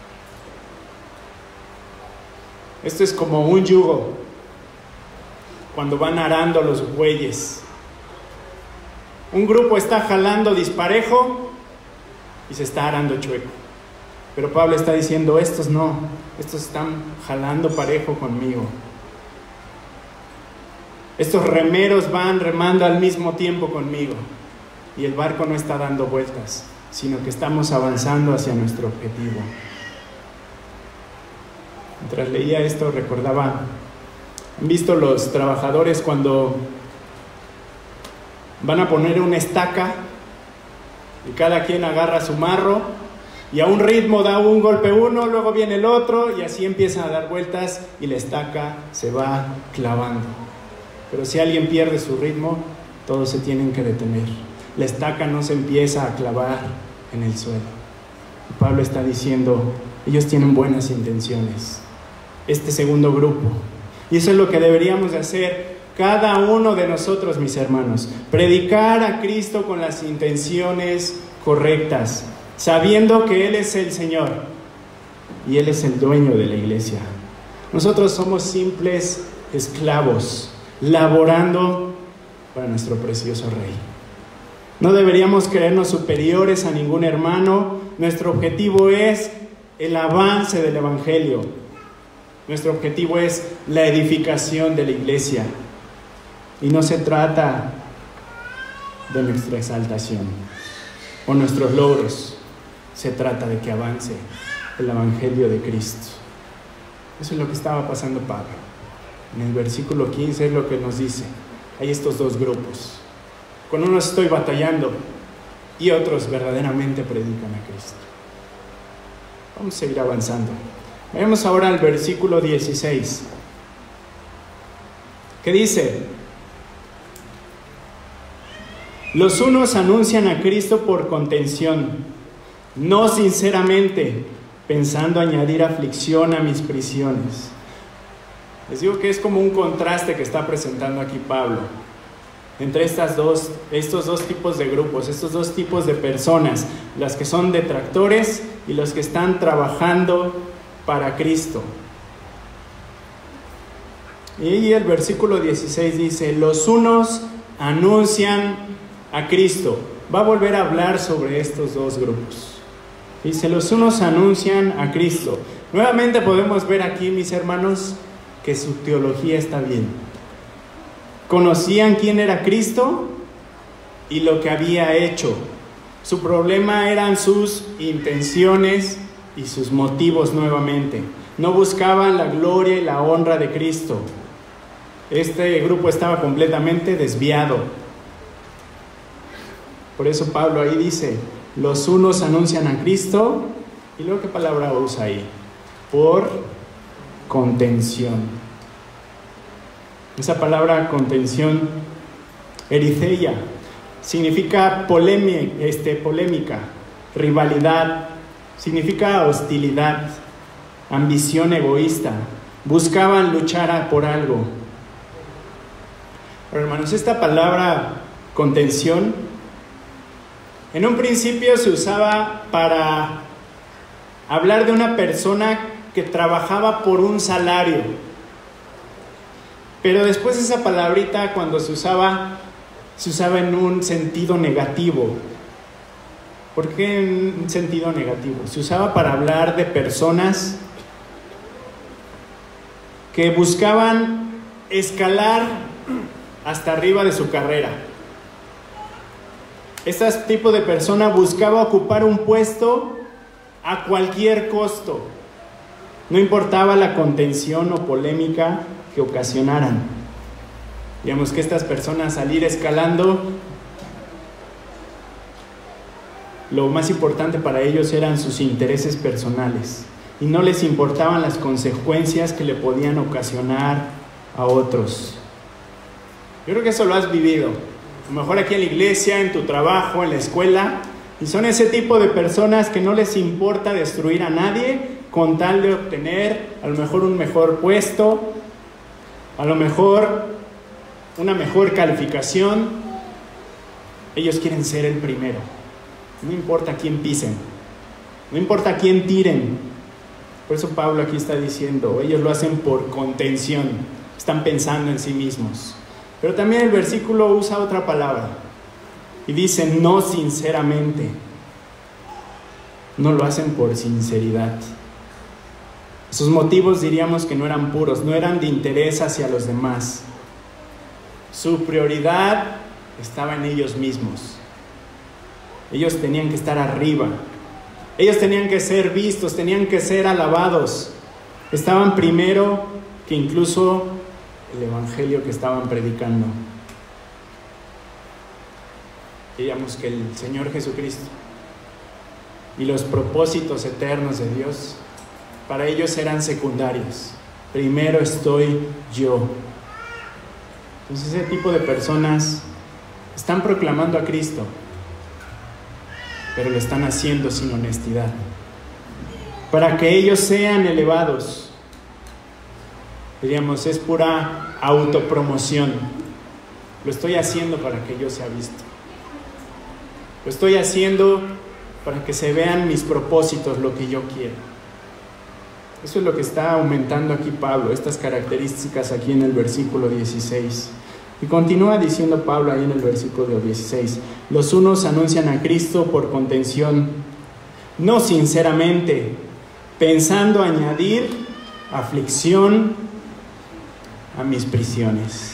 Esto es como un yugo cuando van arando los bueyes. Un grupo está jalando disparejo y se está arando chueco, pero Pablo está diciendo, estos no, estos están jalando parejo conmigo. Estos remeros van remando al mismo tiempo conmigo y el barco no está dando vueltas, sino que estamos avanzando hacia nuestro objetivo. Mientras leía esto recordaba, ¿han visto los trabajadores cuando van a poner una estaca y cada quien agarra su marro y a un ritmo da un golpe uno, luego viene el otro y así empiezan a dar vueltas y la estaca se va clavando? Pero si alguien pierde su ritmo, todos se tienen que detener. La estaca no se empieza a clavar en el suelo. Y Pablo está diciendo, ellos tienen buenas intenciones. Este segundo grupo. Y eso es lo que deberíamos de hacer cada uno de nosotros, mis hermanos. Predicar a Cristo con las intenciones correctas, sabiendo que Él es el Señor y Él es el dueño de la iglesia. Nosotros somos simples esclavos, laborando para nuestro precioso Rey. No deberíamos creernos superiores a ningún hermano. Nuestro objetivo es el avance del Evangelio. Nuestro objetivo es la edificación de la iglesia. Y no se trata de nuestra exaltación o nuestros logros. Se trata de que avance el Evangelio de Cristo. Eso es lo que estaba pasando Pablo. En el versículo 15 es lo que nos dice. Hay estos dos grupos. Con unos estoy batallando y otros verdaderamente predican a Cristo. Vamos a seguir avanzando. Vayamos ahora al versículo 16. ¿Qué dice? Los unos anuncian a Cristo por contención, no sinceramente, pensando añadir aflicción a mis prisiones. Les digo que es como un contraste que está presentando aquí Pablo entre estos dos tipos de grupos, estos dos tipos de personas, las que son detractores y los que están trabajando para Cristo. Y el versículo 16 dice, los unos anuncian a Cristo. Va a volver a hablar sobre estos dos grupos. Dice, los unos anuncian a Cristo. Nuevamente podemos ver aquí, mis hermanos, que su teología está bien. Conocían quién era Cristo y lo que había hecho. Su problema eran sus intenciones y sus motivos nuevamente. No buscaban la gloria y la honra de Cristo. Este grupo estaba completamente desviado. Por eso Pablo ahí dice, los unos anuncian a Cristo, y luego ¿qué palabra usa ahí? Por contención. Esa palabra contención, eritheia, significa polémica, rivalidad, significa hostilidad, ambición egoísta. Buscaban luchar por algo. Pero hermanos, esta palabra contención, en un principio se usaba para hablar de una persona que trabajaba por un salario. Pero después esa palabrita, cuando se usaba en un sentido negativo. ¿Por qué en un sentido negativo? Se usaba para hablar de personas que buscaban escalar hasta arriba de su carrera. Este tipo de persona buscaba ocupar un puesto a cualquier costo. No importaba la contención o polémica que ocasionaran. Digamos que estas personas al ir escalando, lo más importante para ellos eran sus intereses personales y no les importaban las consecuencias que le podían ocasionar a otros. Yo creo que eso lo has vivido, a lo mejor aquí en la iglesia, en tu trabajo, en la escuela, y son ese tipo de personas que no les importa destruir a nadie con tal de obtener a lo mejor un mejor puesto, a lo mejor una mejor calificación. Ellos quieren ser el primero. No importa a quién pisen, no importa a quién tiren. Por eso Pablo aquí está diciendo, ellos lo hacen por contención, están pensando en sí mismos. Pero también el versículo usa otra palabra y dice no sinceramente. No lo hacen por sinceridad. Sus motivos diríamos que no eran puros, no eran de interés hacia los demás. Su prioridad estaba en ellos mismos. Ellos tenían que estar arriba. Ellos tenían que ser vistos, tenían que ser alabados. Estaban primero que incluso el evangelio que estaban predicando. Digamos que el Señor Jesucristo y los propósitos eternos de Dios para ellos eran secundarios. Primero estoy yo. Entonces ese tipo de personas están proclamando a Cristo, pero lo están haciendo sin honestidad, para que ellos sean elevados. Diríamos, es pura autopromoción. Lo estoy haciendo para que yo sea visto. Lo estoy haciendo para que se vean mis propósitos, lo que yo quiero. Eso es lo que está aumentando aquí Pablo, estas características aquí en el versículo 16. Y continúa diciendo Pablo ahí en el versículo 16, los unos anuncian a Cristo por contención, no sinceramente, pensando añadir aflicción a mis prisiones.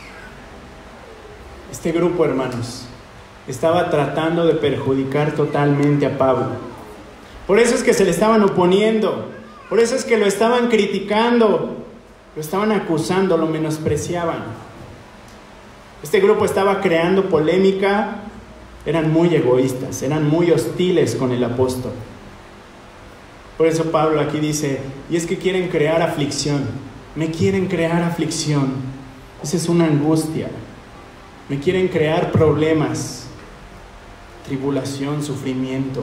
Este grupo, hermanos, estaba tratando de perjudicar totalmente a Pablo. Por eso es que se le estaban oponiendo, por eso es que lo estaban criticando, lo estaban acusando, lo menospreciaban. Este grupo estaba creando polémica, eran muy egoístas, eran muy hostiles con el apóstol. Por eso Pablo aquí dice, y es que quieren crear aflicción, me quieren crear aflicción. Esa es una angustia. Me quieren crear problemas, tribulación, sufrimiento.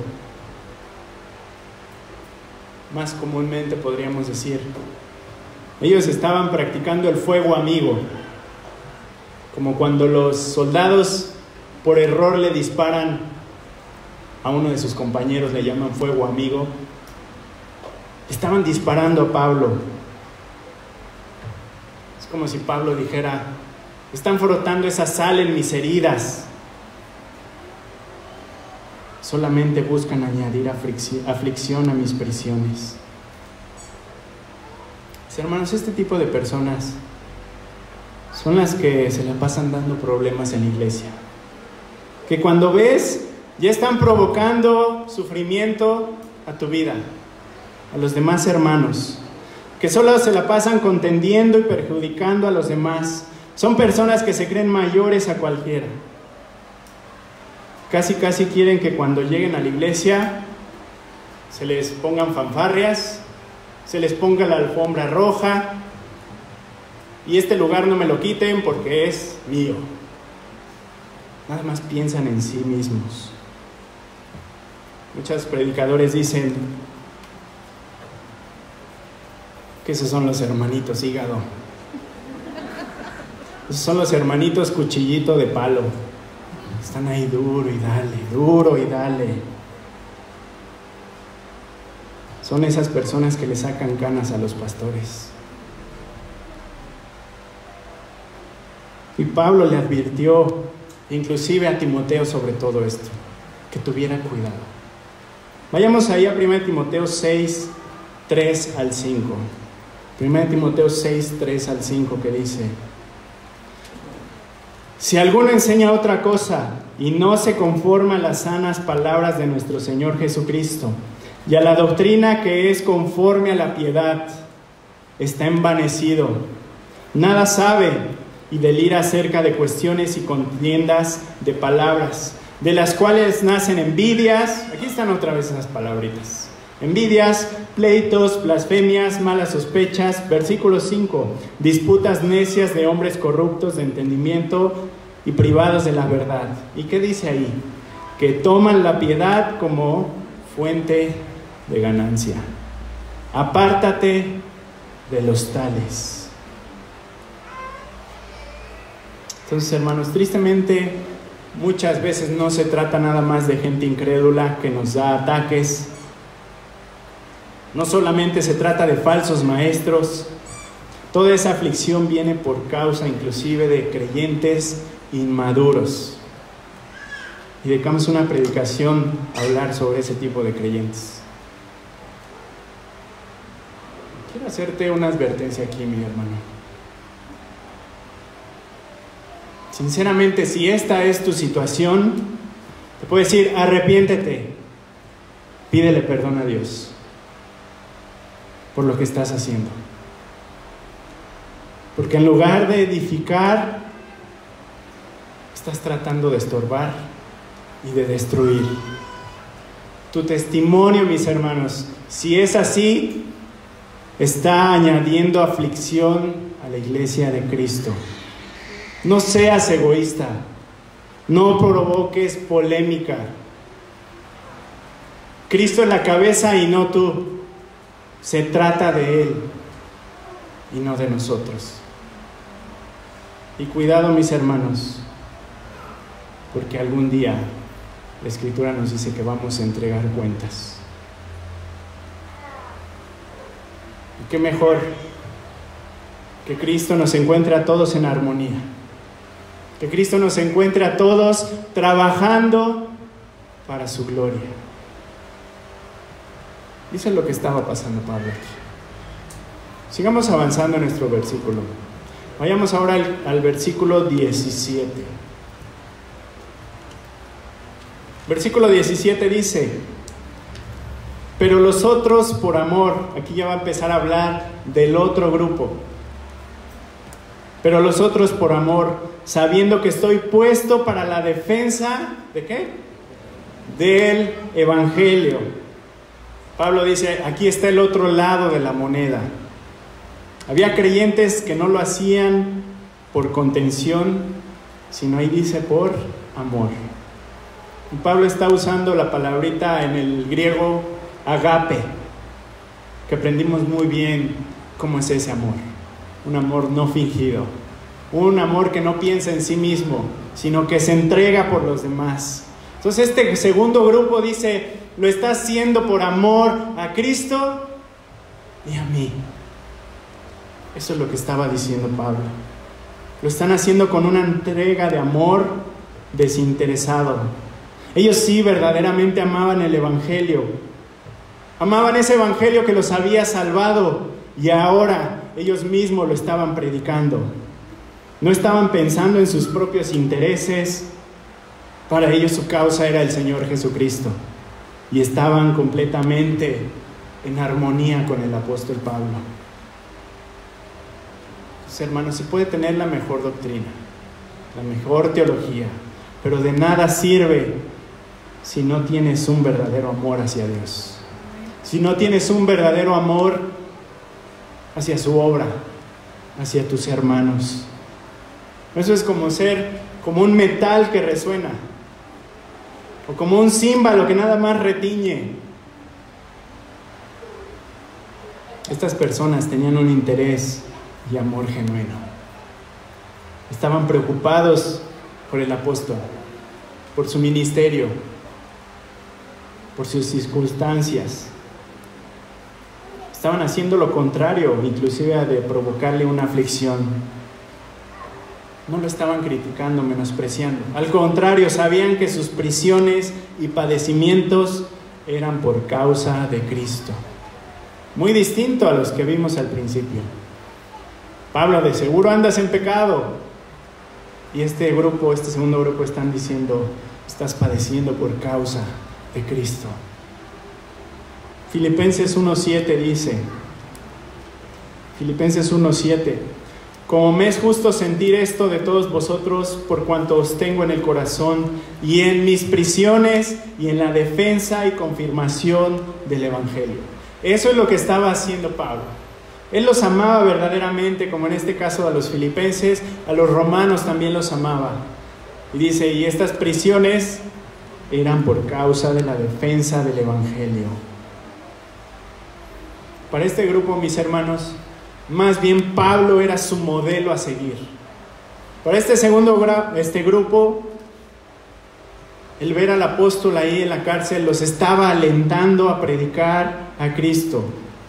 Más comúnmente podríamos decir, ellos estaban practicando el fuego amigo, como cuando los soldados por error le disparan a uno de sus compañeros, le llaman fuego amigo. Estaban disparando a Pablo. Es como si Pablo dijera, están frotando esa sal en mis heridas. Solamente buscan añadir aflicción a mis prisiones. Hermanos, este tipo de personas son las que se la pasan dando problemas en la iglesia. Que cuando ves, ya están provocando sufrimiento a tu vida, a los demás hermanos. Que solo se la pasan contendiendo y perjudicando a los demás. Son personas que se creen mayores a cualquiera. Casi quieren que cuando lleguen a la iglesia se les pongan fanfarrias, se les ponga la alfombra roja y este lugar no me lo quiten porque es mío. Nada más piensan en sí mismos. Muchos predicadores dicen que esos son los hermanitos hígado. Esos son los hermanitos cuchillito de palo. Están ahí duro y dale. Son esas personas que le sacan canas a los pastores. Y Pablo le advirtió, inclusive a Timoteo, sobre todo esto, que tuviera cuidado. Vayamos ahí a 1 Timoteo 6, 3 al 5. 1 Timoteo 6, 3 al 5, que dice: si alguno enseña otra cosa y no se conforma a las sanas palabras de nuestro Señor Jesucristo y a la doctrina que es conforme a la piedad, está envanecido, nada sabe y delira acerca de cuestiones y contiendas de palabras, de las cuales nacen envidias. Aquí están otra vez esas palabritas: envidias, pleitos, blasfemias, malas sospechas. Versículo 5: disputas necias de hombres corruptos de entendimiento y privados de la verdad. ¿Y qué dice ahí? Que toman la piedad como fuente de ganancia. Apártate de los tales. Entonces, hermanos, tristemente muchas veces no se trata nada más de gente incrédula que nos da ataques. No solamente se trata de falsos maestros. Toda esa aflicción viene por causa inclusive de creyentes inmaduros. Y dedicamos una predicación a hablar sobre ese tipo de creyentes. Quiero hacerte una advertencia aquí, mi hermano. Sinceramente, si esta es tu situación, te puedo decir: arrepiéntete, pídele perdón a Dios por lo que estás haciendo. Porque en lugar de edificar, estás tratando de estorbar y de destruir. Tu testimonio, mis hermanos, si es así, está añadiendo aflicción a la iglesia de Cristo. No seas egoísta, no provoques polémica. Cristo es la cabeza y no tú. Se trata de Él y no de nosotros. Y cuidado, mis hermanos, porque algún día la Escritura nos dice que vamos a entregar cuentas. Y qué mejor que Cristo nos encuentre a todos en armonía, que Cristo nos encuentre a todos trabajando para su gloria. Eso es lo que estaba pasando Pablo aquí. Sigamos avanzando en nuestro versículo. Vayamos ahora al versículo 17. Versículo 17 dice: pero los otros por amor. Aquí ya va a empezar a hablar del otro grupo. Pero los otros por amor, sabiendo que estoy puesto para la defensa, ¿de qué? Del Evangelio. Pablo dice: aquí está el otro lado de la moneda. Había creyentes que no lo hacían por contención, sino ahí dice por amor. Y Pablo está usando la palabrita en el griego agape, que aprendimos muy bien cómo es ese amor. Un amor no fingido, un amor que no piensa en sí mismo, sino que se entrega por los demás. Entonces este segundo grupo dice: lo está haciendo por amor a Cristo y a mí. Eso es lo que estaba diciendo Pablo. Lo están haciendo con una entrega de amor desinteresado. Ellos sí verdaderamente amaban el Evangelio. Amaban ese Evangelio que los había salvado, y ahora ellos mismos lo estaban predicando. No estaban pensando en sus propios intereses. Para ellos su causa era el Señor Jesucristo. Y estaban completamente en armonía con el apóstol Pablo. Entonces, hermanos, se puede tener la mejor doctrina, la mejor teología, pero de nada sirve si no tienes un verdadero amor hacia Dios. Si no tienes un verdadero amor hacia su obra, hacia tus hermanos. Eso es como ser como un metal que resuena, o como un címbalo que nada más retiñe. Estas personas tenían un interés y amor genuino. Estaban preocupados por el apóstol, por su ministerio, por sus circunstancias. Estaban haciendo lo contrario, inclusive de provocarle una aflicción. no lo estaban criticando, menospreciando. Al contrario, sabían que sus prisiones y padecimientos eran por causa de Cristo. Muy distinto a los que vimos al principio. Pablo, de seguro andas en pecado. Y este segundo grupo están diciendo, estás padeciendo por causa de Cristo. Filipenses 1:7 dice, Filipenses 1:7, como me es justo sentir esto de todos vosotros, por cuanto os tengo en el corazón y en mis prisiones y en la defensa y confirmación del Evangelio. Eso es lo que estaba haciendo Pablo. Él los amaba verdaderamente, como en este caso a los filipenses, a los romanos también los amaba. Y dice, y estas prisiones eran por causa de la defensa del Evangelio. Para este grupo, mis hermanos, más bien Pablo era su modelo a seguir. Para este grupo, el ver al apóstol ahí en la cárcel los estaba alentando a predicar a Cristo.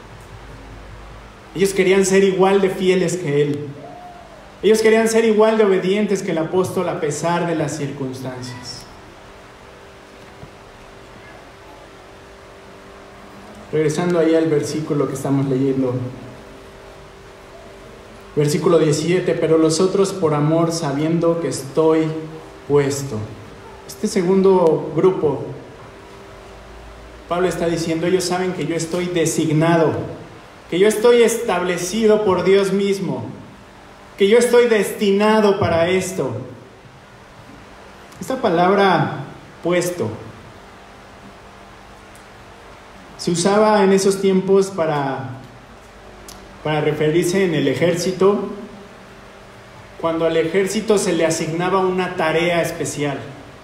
Ellos querían ser igual de fieles que él. Ellos querían ser igual de obedientes que el apóstol a pesar de las circunstancias. Regresando ahí al versículo que estamos leyendo. Versículo 17, pero los otros por amor, sabiendo que estoy puesto. Este segundo grupo, Pablo está diciendo, ellos saben que yo estoy designado, que yo estoy establecido por Dios mismo, que yo estoy destinado para esto. Esta palabra puesto se usaba en esos tiempos para referirse en el ejército, cuando al ejército se le asignaba una tarea especial.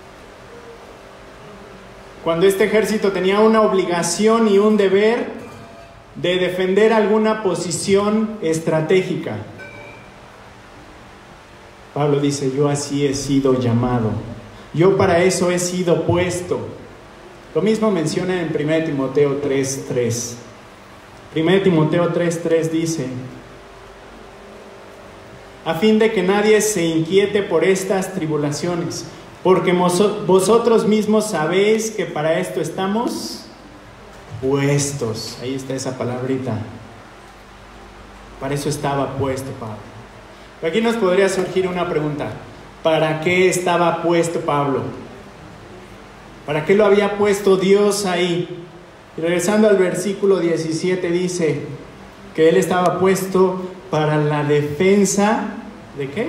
Cuando este ejército tenía una obligación y un deber de defender alguna posición estratégica. Pablo dice, yo así he sido llamado, yo para eso he sido puesto. Lo mismo menciona en 1 Timoteo 3:3. 1 Timoteo 3:3 dice, a fin de que nadie se inquiete por estas tribulaciones, porque vosotros mismos sabéis que para esto estamos puestos. Ahí está esa palabrita. Para eso estaba puesto Pablo. Pero aquí nos podría surgir una pregunta. ¿Para qué estaba puesto Pablo? ¿Para qué lo había puesto Dios ahí? Y regresando al versículo 17 dice que él estaba puesto para la defensa ¿de qué?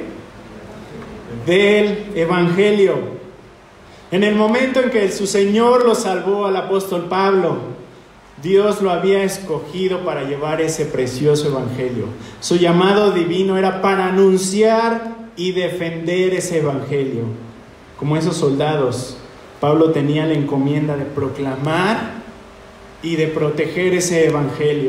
Del Evangelio. En el momento en que su Señor lo salvó al apóstol Pablo, Dios lo había escogido para llevar ese precioso Evangelio. Su llamado divino era para anunciar y defender ese Evangelio. Como esos soldados, Pablo tenía la encomienda de proclamar y de proteger ese Evangelio.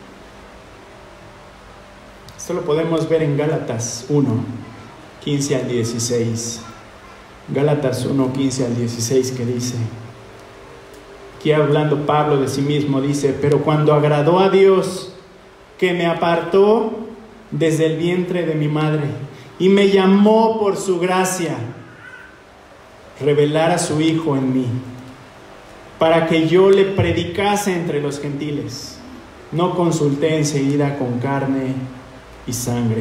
Esto lo podemos ver en Gálatas 1:15 al 16. Gálatas 1:15 al 16, que dice, aquí hablando Pablo de sí mismo, dice, pero cuando agradó a Dios, que me apartó desde el vientre de mi madre y me llamó por su gracia, revelar a su Hijo en mí, para que yo le predicase entre los gentiles. No consulté enseguida con carne y sangre.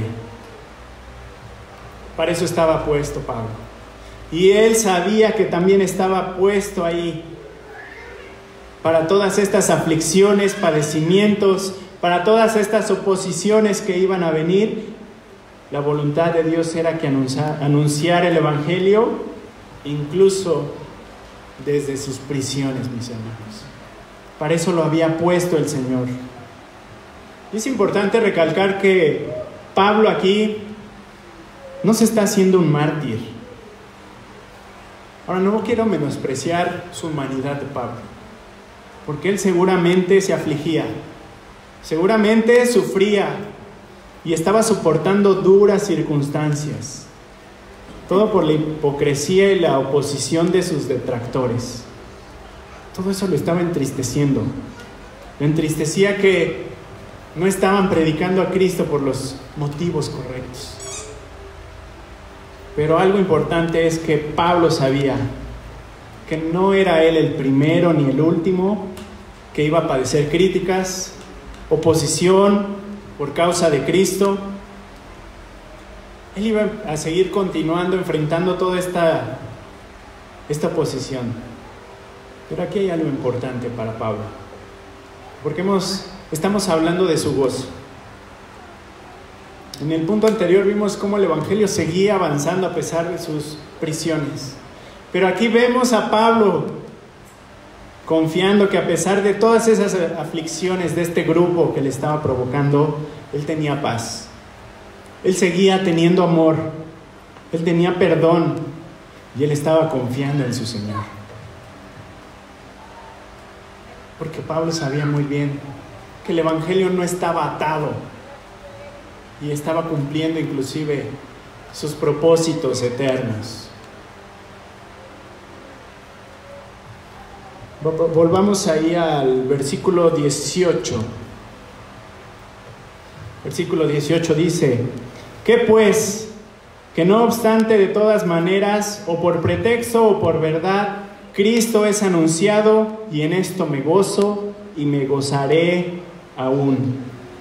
Para eso estaba puesto Pablo. Y él sabía que también estaba puesto ahí para todas estas aflicciones, padecimientos, para todas estas oposiciones que iban a venir. La voluntad de Dios era que anunciara el Evangelio, incluso desde sus prisiones, mis hermanos. Para eso lo había puesto el Señor. Y es importante recalcar que Pablo aquí no se está haciendo un mártir. Ahora, no quiero menospreciar su humanidad de Pablo, porque él seguramente se afligía, seguramente sufría y estaba soportando duras circunstancias. Todo por la hipocresía y la oposición de sus detractores. Todo eso lo estaba entristeciendo. Lo entristecía que no estaban predicando a Cristo por los motivos correctos. Pero algo importante es que Pablo sabía que no era él el primero ni el último que iba a padecer críticas, oposición por causa de Cristo. Él iba a seguir continuando, enfrentando toda esta oposición. Pero aquí hay algo importante para Pablo, porque estamos hablando de su gozo. En el punto anterior vimos cómo el Evangelio seguía avanzando a pesar de sus prisiones. Pero aquí vemos a Pablo confiando que a pesar de todas esas aflicciones de este grupo que le estaba provocando, él tenía paz. Él seguía teniendo amor, él tenía perdón y él estaba confiando en su Señor. Porque Pablo sabía muy bien que el Evangelio no estaba atado y estaba cumpliendo inclusive sus propósitos eternos. Volvamos ahí al versículo 18. Versículo 18 dice: ¿qué pues? Que no obstante de todas maneras, o por pretexto o por verdad, Cristo es anunciado, y en esto me gozo y me gozaré aún.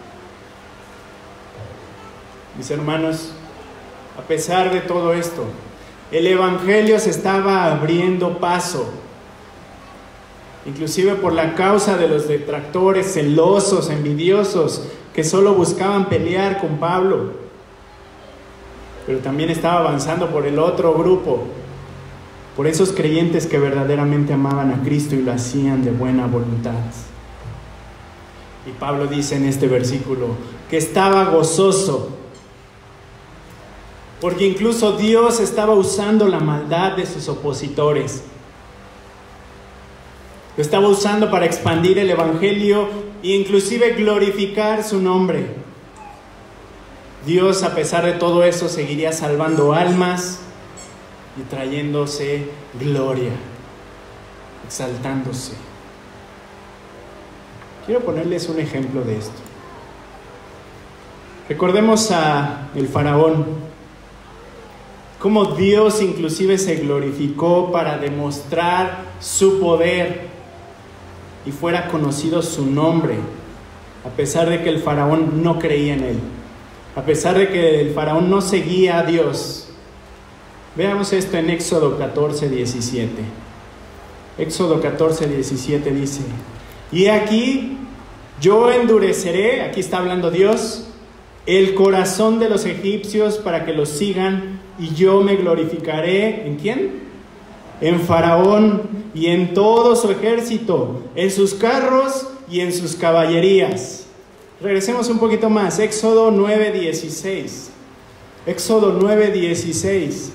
Mis hermanos, a pesar de todo esto, el Evangelio se estaba abriendo paso, inclusive por la causa de los detractores celosos, envidiosos, que solo buscaban pelear con Pablo. Pero también estaba avanzando por el otro grupo, por esos creyentes que verdaderamente amaban a Cristo y lo hacían de buena voluntad. Y Pablo dice en este versículo que estaba gozoso, porque incluso Dios estaba usando la maldad de sus opositores. Lo estaba usando para expandir el Evangelio e inclusive glorificar su nombre. Dios, a pesar de todo eso, seguiría salvando almas y trayéndose gloria, exaltándose. Quiero ponerles un ejemplo de esto. Recordemos a el faraón, cómo Dios inclusive se glorificó para demostrar su poder y fuera conocido su nombre, a pesar de que el faraón no creía en él, a pesar de que el faraón no seguía a Dios. Veamos esto en Éxodo 14:17. Éxodo 14:17 dice: y aquí yo endureceré, aquí está hablando Dios, el corazón de los egipcios para que los sigan, y yo me glorificaré, ¿en quién? En Faraón y en todo su ejército, en sus carros y en sus caballerías. Regresemos un poquito más, Éxodo 9:16. Éxodo 9:16.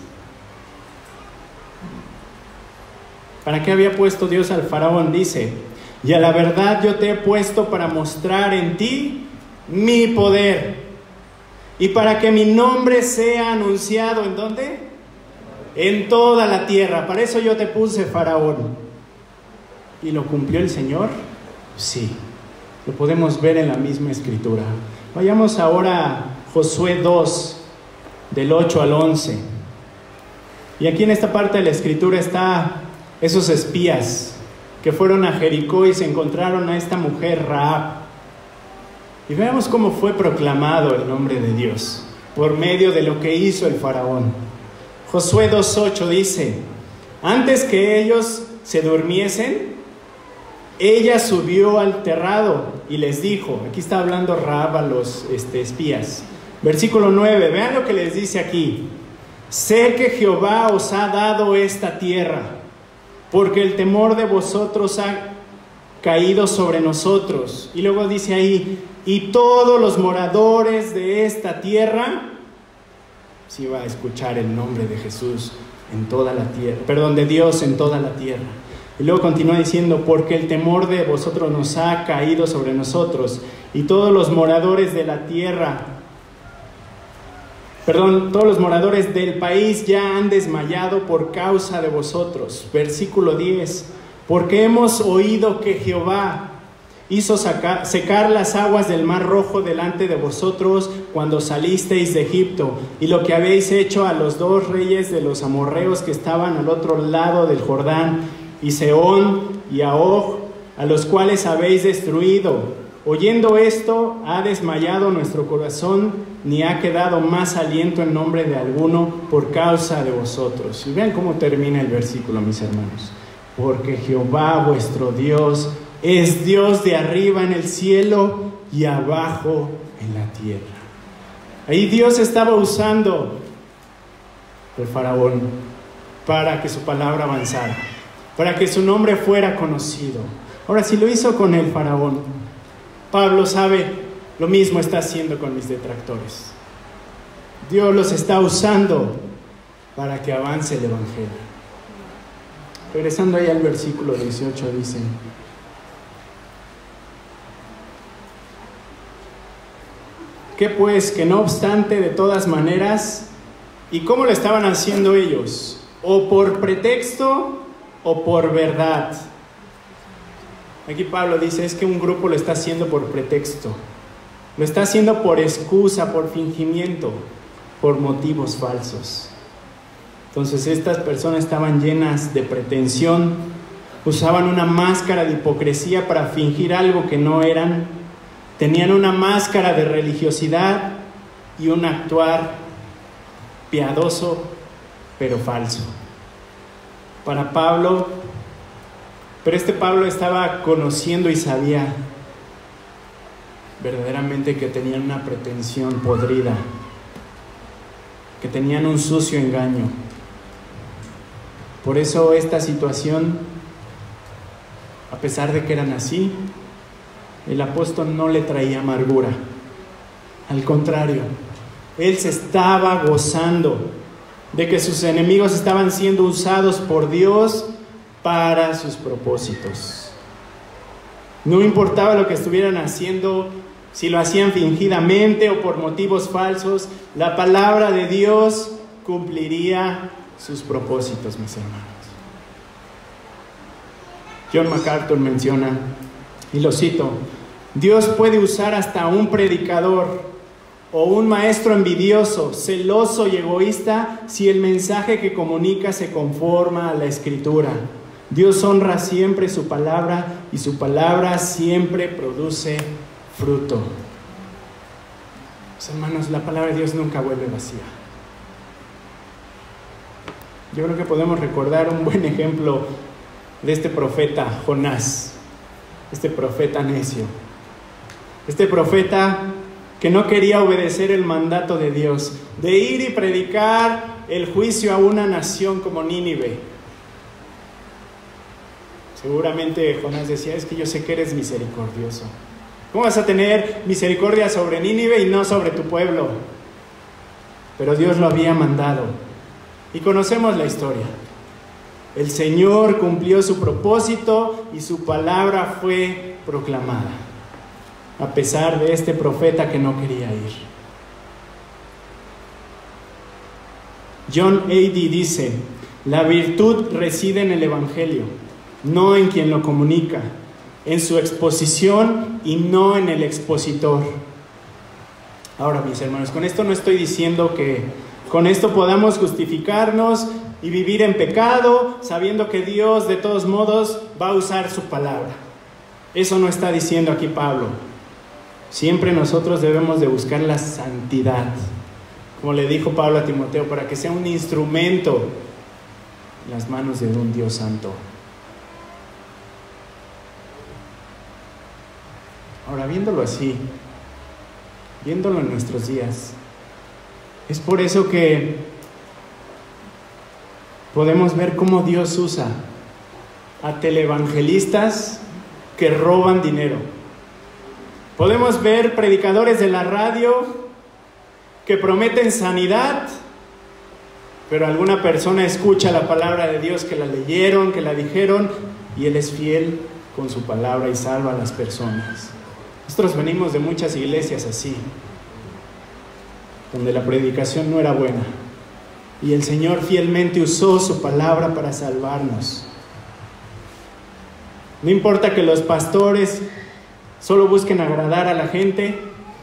¿Para qué había puesto Dios al faraón? Dice: y a la verdad yo te he puesto para mostrar en ti mi poder, y para que mi nombre sea anunciado, ¿en dónde? En toda la tierra. Para eso yo te puse, faraón. ¿Y lo cumplió el Señor? Sí, lo podemos ver en la misma escritura. Vayamos ahora a Josué 2, del 8 al 11. Y aquí en esta parte de la escritura está esos espías que fueron a Jericó y se encontraron a esta mujer Rahab. Y veamos cómo fue proclamado el nombre de Dios por medio de lo que hizo el faraón. Josué 2:8 dice: antes que ellos se durmiesen, ella subió al terrado y les dijo, aquí está hablando Rahab a los espías. Versículo 9, vean lo que les dice aquí: sé que Jehová os ha dado esta tierra, porque el temor de vosotros ha caído sobre nosotros. Y luego dice ahí: y todos los moradores de esta tierra, si va a escuchar el nombre de Jesús en toda la tierra, perdón, de Dios en toda la tierra. Y luego continúa diciendo: porque el temor de vosotros nos ha caído sobre nosotros, y todos los moradores de la tierra, todos los moradores del país ya han desmayado por causa de vosotros. Versículo 10: porque hemos oído que Jehová hizo secar las aguas del Mar Rojo delante de vosotros cuando salisteis de Egipto, y lo que habéis hecho a los 2 reyes de los amorreos que estaban al otro lado del Jordán, y Sehón y a Og, a los cuales habéis destruido. Oyendo esto, ha desmayado nuestro corazón, ni ha quedado más aliento en nombre de alguno por causa de vosotros. Y vean cómo termina el versículo, mis hermanos. Porque Jehová vuestro Dios es Dios de arriba en el cielo y abajo en la tierra. Ahí Dios estaba usando el faraón para que su palabra avanzara, para que su nombre fuera conocido. Ahora, si lo hizo con el faraón, Pablo sabe, lo mismo está haciendo con mis detractores. Dios los está usando para que avance el evangelio. Regresando ahí al versículo 18, dice: ¿qué pues? Que no obstante, de todas maneras, ¿y cómo lo estaban haciendo ellos? ¿O por pretexto o por verdad? Aquí Pablo dice, es que un grupo lo está haciendo por pretexto, lo está haciendo por excusa, por fingimiento, por motivos falsos. Entonces estas personas estaban llenas de pretensión, usaban una máscara de hipocresía para fingir algo que no eran, tenían una máscara de religiosidad y un actuar piadoso pero falso. Para Pablo, pero este Pablo estaba conociendo y sabía verdaderamente que tenían una pretensión podrida, que tenían un sucio engaño. Por eso esta situación, a pesar de que eran así, el apóstol no le traía amargura. Al contrario, él se estaba gozando de que sus enemigos estaban siendo usados por Dios para sus propósitos. No importaba lo que estuvieran haciendo, si lo hacían fingidamente o por motivos falsos, la palabra de Dios cumpliría sus propósitos, mis hermanos. John MacArthur menciona, y lo cito: Dios puede usar hasta un predicador o un maestro envidioso, celoso y egoísta si el mensaje que comunica se conforma a la Escritura. Dios honra siempre su palabra y su palabra siempre produce fruto. Pues, hermanos, la palabra de Dios nunca vuelve vacía. Yo creo que podemos recordar un buen ejemplo de este profeta Jonás, este profeta necio, este profeta que no quería obedecer el mandato de Dios, de ir y predicar el juicio a una nación como Nínive. Seguramente Jonás decía, es que yo sé que eres misericordioso. ¿Cómo vas a tener misericordia sobre Nínive y no sobre tu pueblo? Pero Dios lo había mandado. Y conocemos la historia. El Señor cumplió su propósito y su palabra fue proclamada, a pesar de este profeta que no quería ir. John A.D. dice, la virtud reside en el Evangelio, no en quien lo comunica, en su exposición y no en el expositor. Ahora, mis hermanos, con esto no estoy diciendo que con esto podamos justificarnos y vivir en pecado, sabiendo que Dios de todos modos va a usar su palabra. Eso no está diciendo aquí Pablo. Siempre nosotros debemos de buscar la santidad, como le dijo Pablo a Timoteo, para que sea un instrumento en las manos de un Dios santo. Ahora, viéndolo así, viéndolo en nuestros días, es por eso que podemos ver cómo Dios usa a televangelistas que roban dinero. Podemos ver predicadores de la radio que prometen sanidad, pero alguna persona escucha la palabra de Dios, que la leyeron, que la dijeron, y Él es fiel con su palabra y salva a las personas. Nosotros venimos de muchas iglesias así, donde la predicación no era buena, y el Señor fielmente usó su palabra para salvarnos. No importa que los pastores solo busquen agradar a la gente,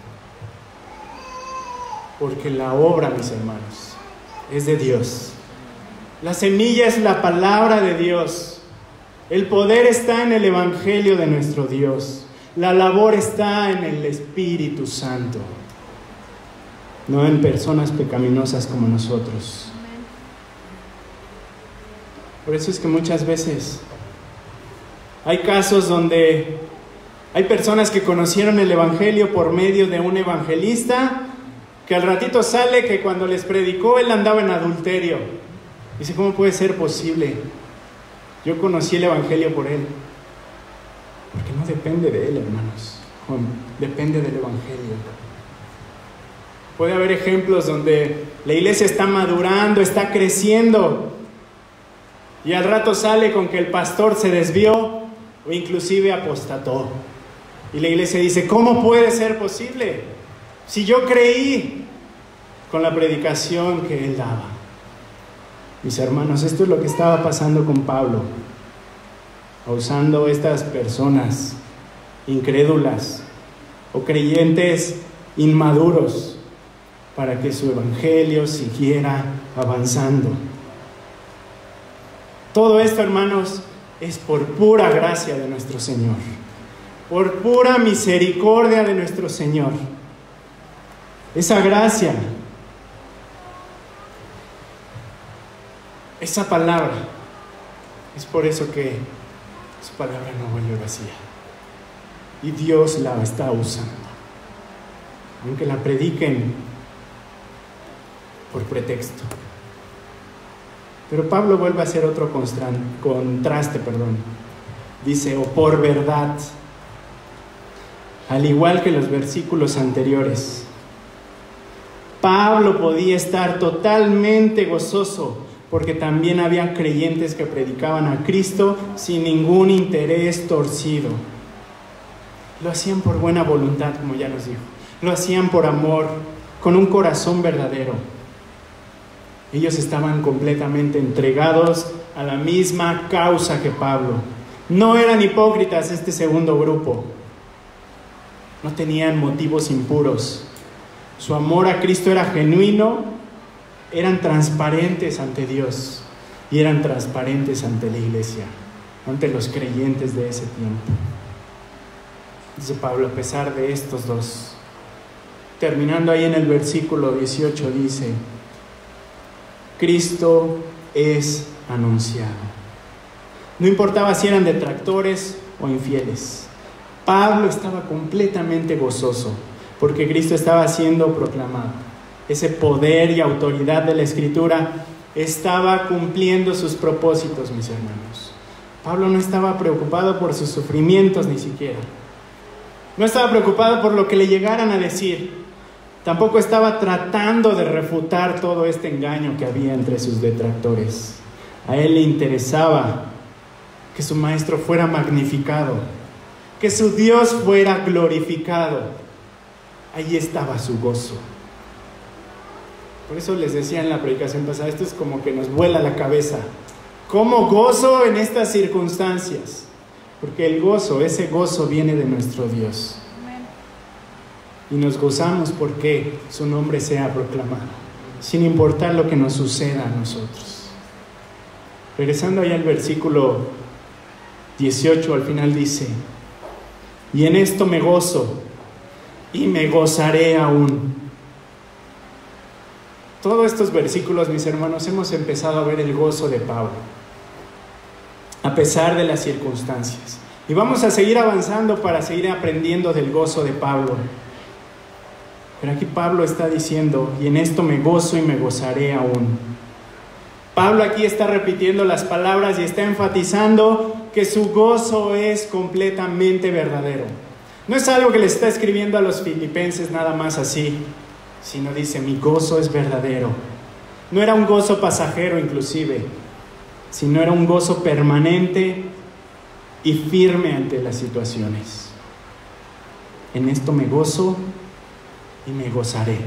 porque la obra, mis hermanos, es de Dios. La semilla es la palabra de Dios. El poder está en el Evangelio de nuestro Dios. La labor está en el Espíritu Santo, no en personas pecaminosas como nosotros. Por eso es que muchas veces hay casos donde hay personas que conocieron el Evangelio por medio de un evangelista, que al ratito sale que cuando les predicó él andaba en adulterio. Dice, ¿cómo puede ser posible? Yo conocí el Evangelio por él. Porque no depende de él, hermanos. Depende del Evangelio. Puede haber ejemplos donde la iglesia está madurando, está creciendo, y al rato sale con que el pastor se desvió o inclusive apostató. Y la iglesia dice, ¿cómo puede ser posible? Si yo creí con la predicación que él daba. Mis hermanos, esto es lo que estaba pasando con Pablo, usando estas personas incrédulas o creyentes inmaduros para que su evangelio siguiera avanzando. Todo esto, hermanos, es por pura gracia de nuestro Señor, por pura misericordia de nuestro Señor. Esa gracia, esa palabra, es por eso que su palabra no vuelve vacía. Y Dios la está usando. Aunque la prediquen por pretexto. Pero Pablo vuelve a hacer otro contraste. Dice, o por verdad. Al igual que los versículos anteriores. Pablo podía estar totalmente gozoso, porque también había creyentes que predicaban a Cristo sin ningún interés torcido. Lo hacían por buena voluntad, como ya nos dijo. Lo hacían por amor, con un corazón verdadero. Ellos estaban completamente entregados a la misma causa que Pablo. No eran hipócritas este segundo grupo. No tenían motivos impuros. Su amor a Cristo era genuino, eran transparentes ante Dios y eran transparentes ante la iglesia, ante los creyentes de ese tiempo. Dice Pablo, a pesar de estos dos, terminando ahí en el versículo 18, dice, Cristo es anunciado. No importaba si eran detractores o infieles. Pablo estaba completamente gozoso porque Cristo estaba siendo proclamado. Ese poder y autoridad de la Escritura estaba cumpliendo sus propósitos, mis hermanos. Pablo no estaba preocupado por sus sufrimientos ni siquiera. No estaba preocupado por lo que le llegaran a decir. Tampoco estaba tratando de refutar todo este engaño que había entre sus detractores. A él le interesaba que su maestro fuera magnificado, que su Dios fuera glorificado. Ahí estaba su gozo. Por eso les decía en la predicación pasada, esto es como que nos vuela la cabeza. ¿Cómo gozo en estas circunstancias? Porque el gozo, ese gozo viene de nuestro Dios. Y nos gozamos porque su nombre sea proclamado, sin importar lo que nos suceda a nosotros. Regresando allá al versículo 18, al final dice, y en esto me gozo, y me gozaré aún. Todos estos versículos, mis hermanos, hemos empezado a ver el gozo de Pablo, a pesar de las circunstancias. Y vamos a seguir avanzando para seguir aprendiendo del gozo de Pablo. Pero aquí Pablo está diciendo, y en esto me gozo y me gozaré aún. Pablo aquí está repitiendo las palabras y está enfatizando que su gozo es completamente verdadero. No es algo que le está escribiendo a los filipenses nada más así, sino dice, mi gozo es verdadero. No era un gozo pasajero inclusive, sino era un gozo permanente y firme ante las situaciones. En esto me gozo y me gozaré.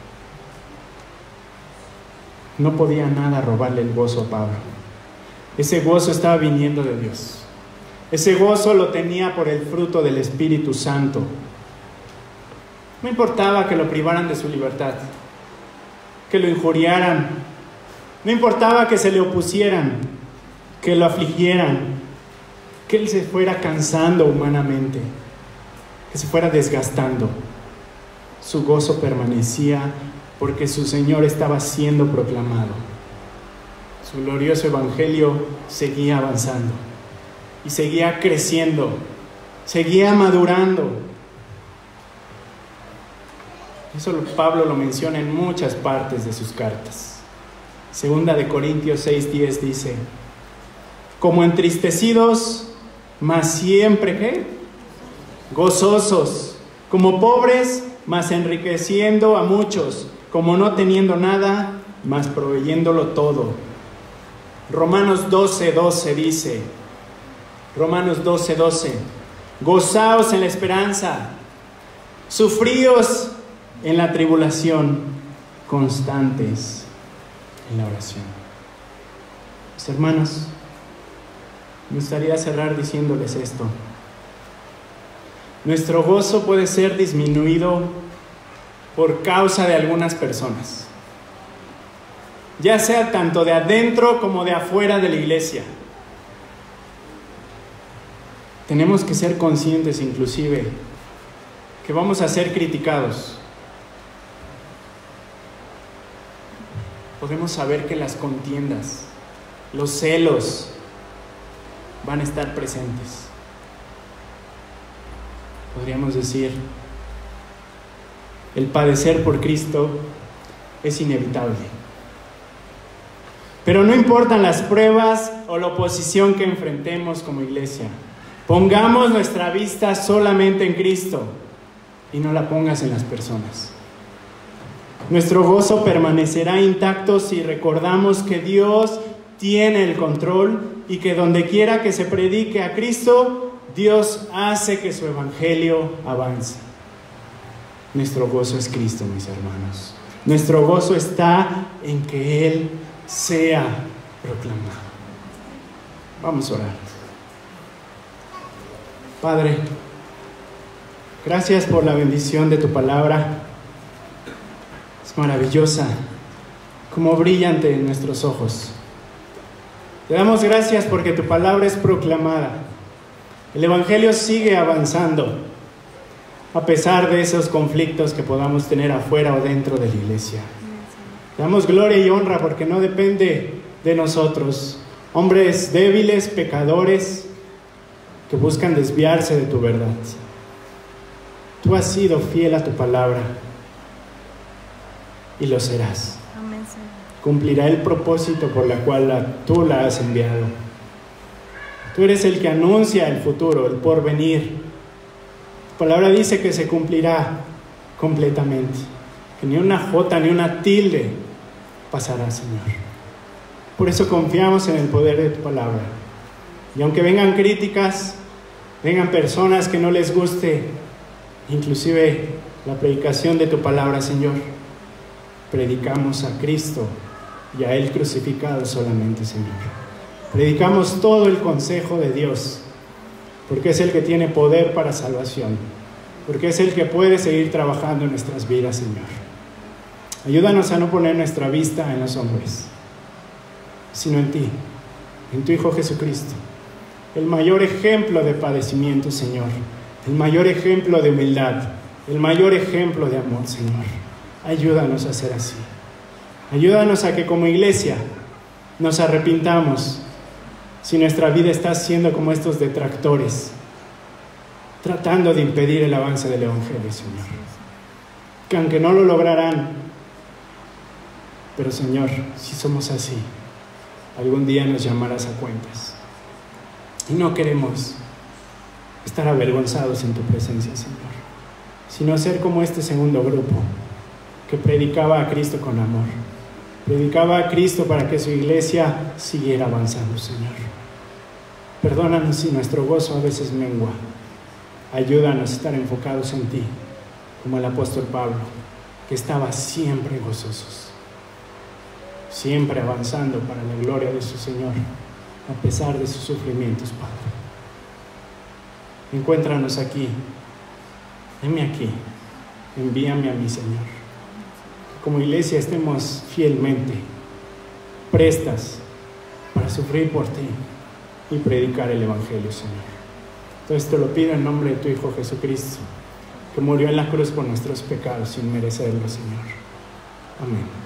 No podía nada robarle el gozo a Pablo. Ese gozo estaba viniendo de Dios. Ese gozo lo tenía por el fruto del Espíritu Santo. No importaba que lo privaran de su libertad, que lo injuriaran, no importaba que se le opusieran, que lo afligieran, que él se fuera cansando humanamente, que se fuera desgastando. Su gozo permanecía porque su Señor estaba siendo proclamado. Su glorioso evangelio seguía avanzando y seguía creciendo, seguía madurando. Eso Pablo lo menciona en muchas partes de sus cartas. Segunda de Corintios 6:10 dice: como entristecidos, mas siempre ¿qué? Gozosos, como pobres, mas enriqueciendo a muchos, como no teniendo nada, mas proveyéndolo todo. Romanos 12:12 dice, Romanos 12:12, gozaos en la esperanza, sufríos en la tribulación, constantes en la oración. Mis hermanos, me gustaría cerrar diciéndoles esto. Nuestro gozo puede ser disminuido por causa de algunas personas, ya sea tanto de adentro como de afuera de la iglesia. Tenemos que ser conscientes inclusive que vamos a ser criticados. Podemos saber que las contiendas, los celos van a estar presentes. Podríamos decir, el padecer por Cristo es inevitable. Pero no importan las pruebas o la oposición que enfrentemos como iglesia. Pongamos nuestra vista solamente en Cristo y no la pongas en las personas. Nuestro gozo permanecerá intacto si recordamos que Dios tiene el control y que donde quiera que se predique a Cristo, Dios hace que su evangelio avance. Nuestro gozo es Cristo, mis hermanos. Nuestro gozo está en que Él sea proclamado. Vamos a orar. Padre, gracias por la bendición de tu palabra. Es maravillosa, como brillante en nuestros ojos. Te damos gracias porque tu palabra es proclamada. El evangelio sigue avanzando, a pesar de esos conflictos que podamos tener afuera o dentro de la iglesia. Te damos gloria y honra porque no depende de nosotros, hombres débiles, pecadores, que buscan desviarse de tu verdad. Tú has sido fiel a tu palabra y lo serás. Amén, Señor. Cumplirá el propósito por la cual tú la has enviado. Tú eres el que anuncia el futuro, el porvenir. Tu palabra dice que se cumplirá completamente, que ni una jota ni una tilde pasará, Señor. Por eso confiamos en el poder de tu palabra. Y aunque vengan críticas, vengan personas que no les guste, inclusive la predicación de tu palabra, Señor, predicamos a Cristo y a Él crucificado solamente, Señor. Predicamos todo el consejo de Dios, porque es el que tiene poder para salvación, porque es el que puede seguir trabajando en nuestras vidas, Señor. Ayúdanos a no poner nuestra vista en los hombres, sino en ti, en tu Hijo Jesucristo, el mayor ejemplo de padecimiento, Señor, el mayor ejemplo de humildad, el mayor ejemplo de amor, Señor. Ayúdanos a ser así. Ayúdanos a que como iglesia nos arrepintamos si nuestra vida está siendo como estos detractores, tratando de impedir el avance del evangelio, Señor. Que aunque no lo lograrán, pero Señor, si somos así, algún día nos llamarás a cuentas. Y no queremos estar avergonzados en tu presencia, Señor, sino ser como este segundo grupo que predicaba a Cristo con amor, predicaba a Cristo para que su iglesia siguiera avanzando, Señor. Perdónanos si nuestro gozo a veces mengua. Ayúdanos a estar enfocados en ti, como el apóstol Pablo, que estaba siempre gozosos, siempre avanzando para la gloria de su Señor, a pesar de sus sufrimientos, Padre. Encuéntranos aquí. Heme aquí. Envíame a mí, Señor. Como iglesia estemos fielmente prestas para sufrir por ti y predicar el Evangelio, Señor. Entonces te lo pido en nombre de tu Hijo Jesucristo, que murió en la cruz por nuestros pecados sin merecerlo, Señor. Amén.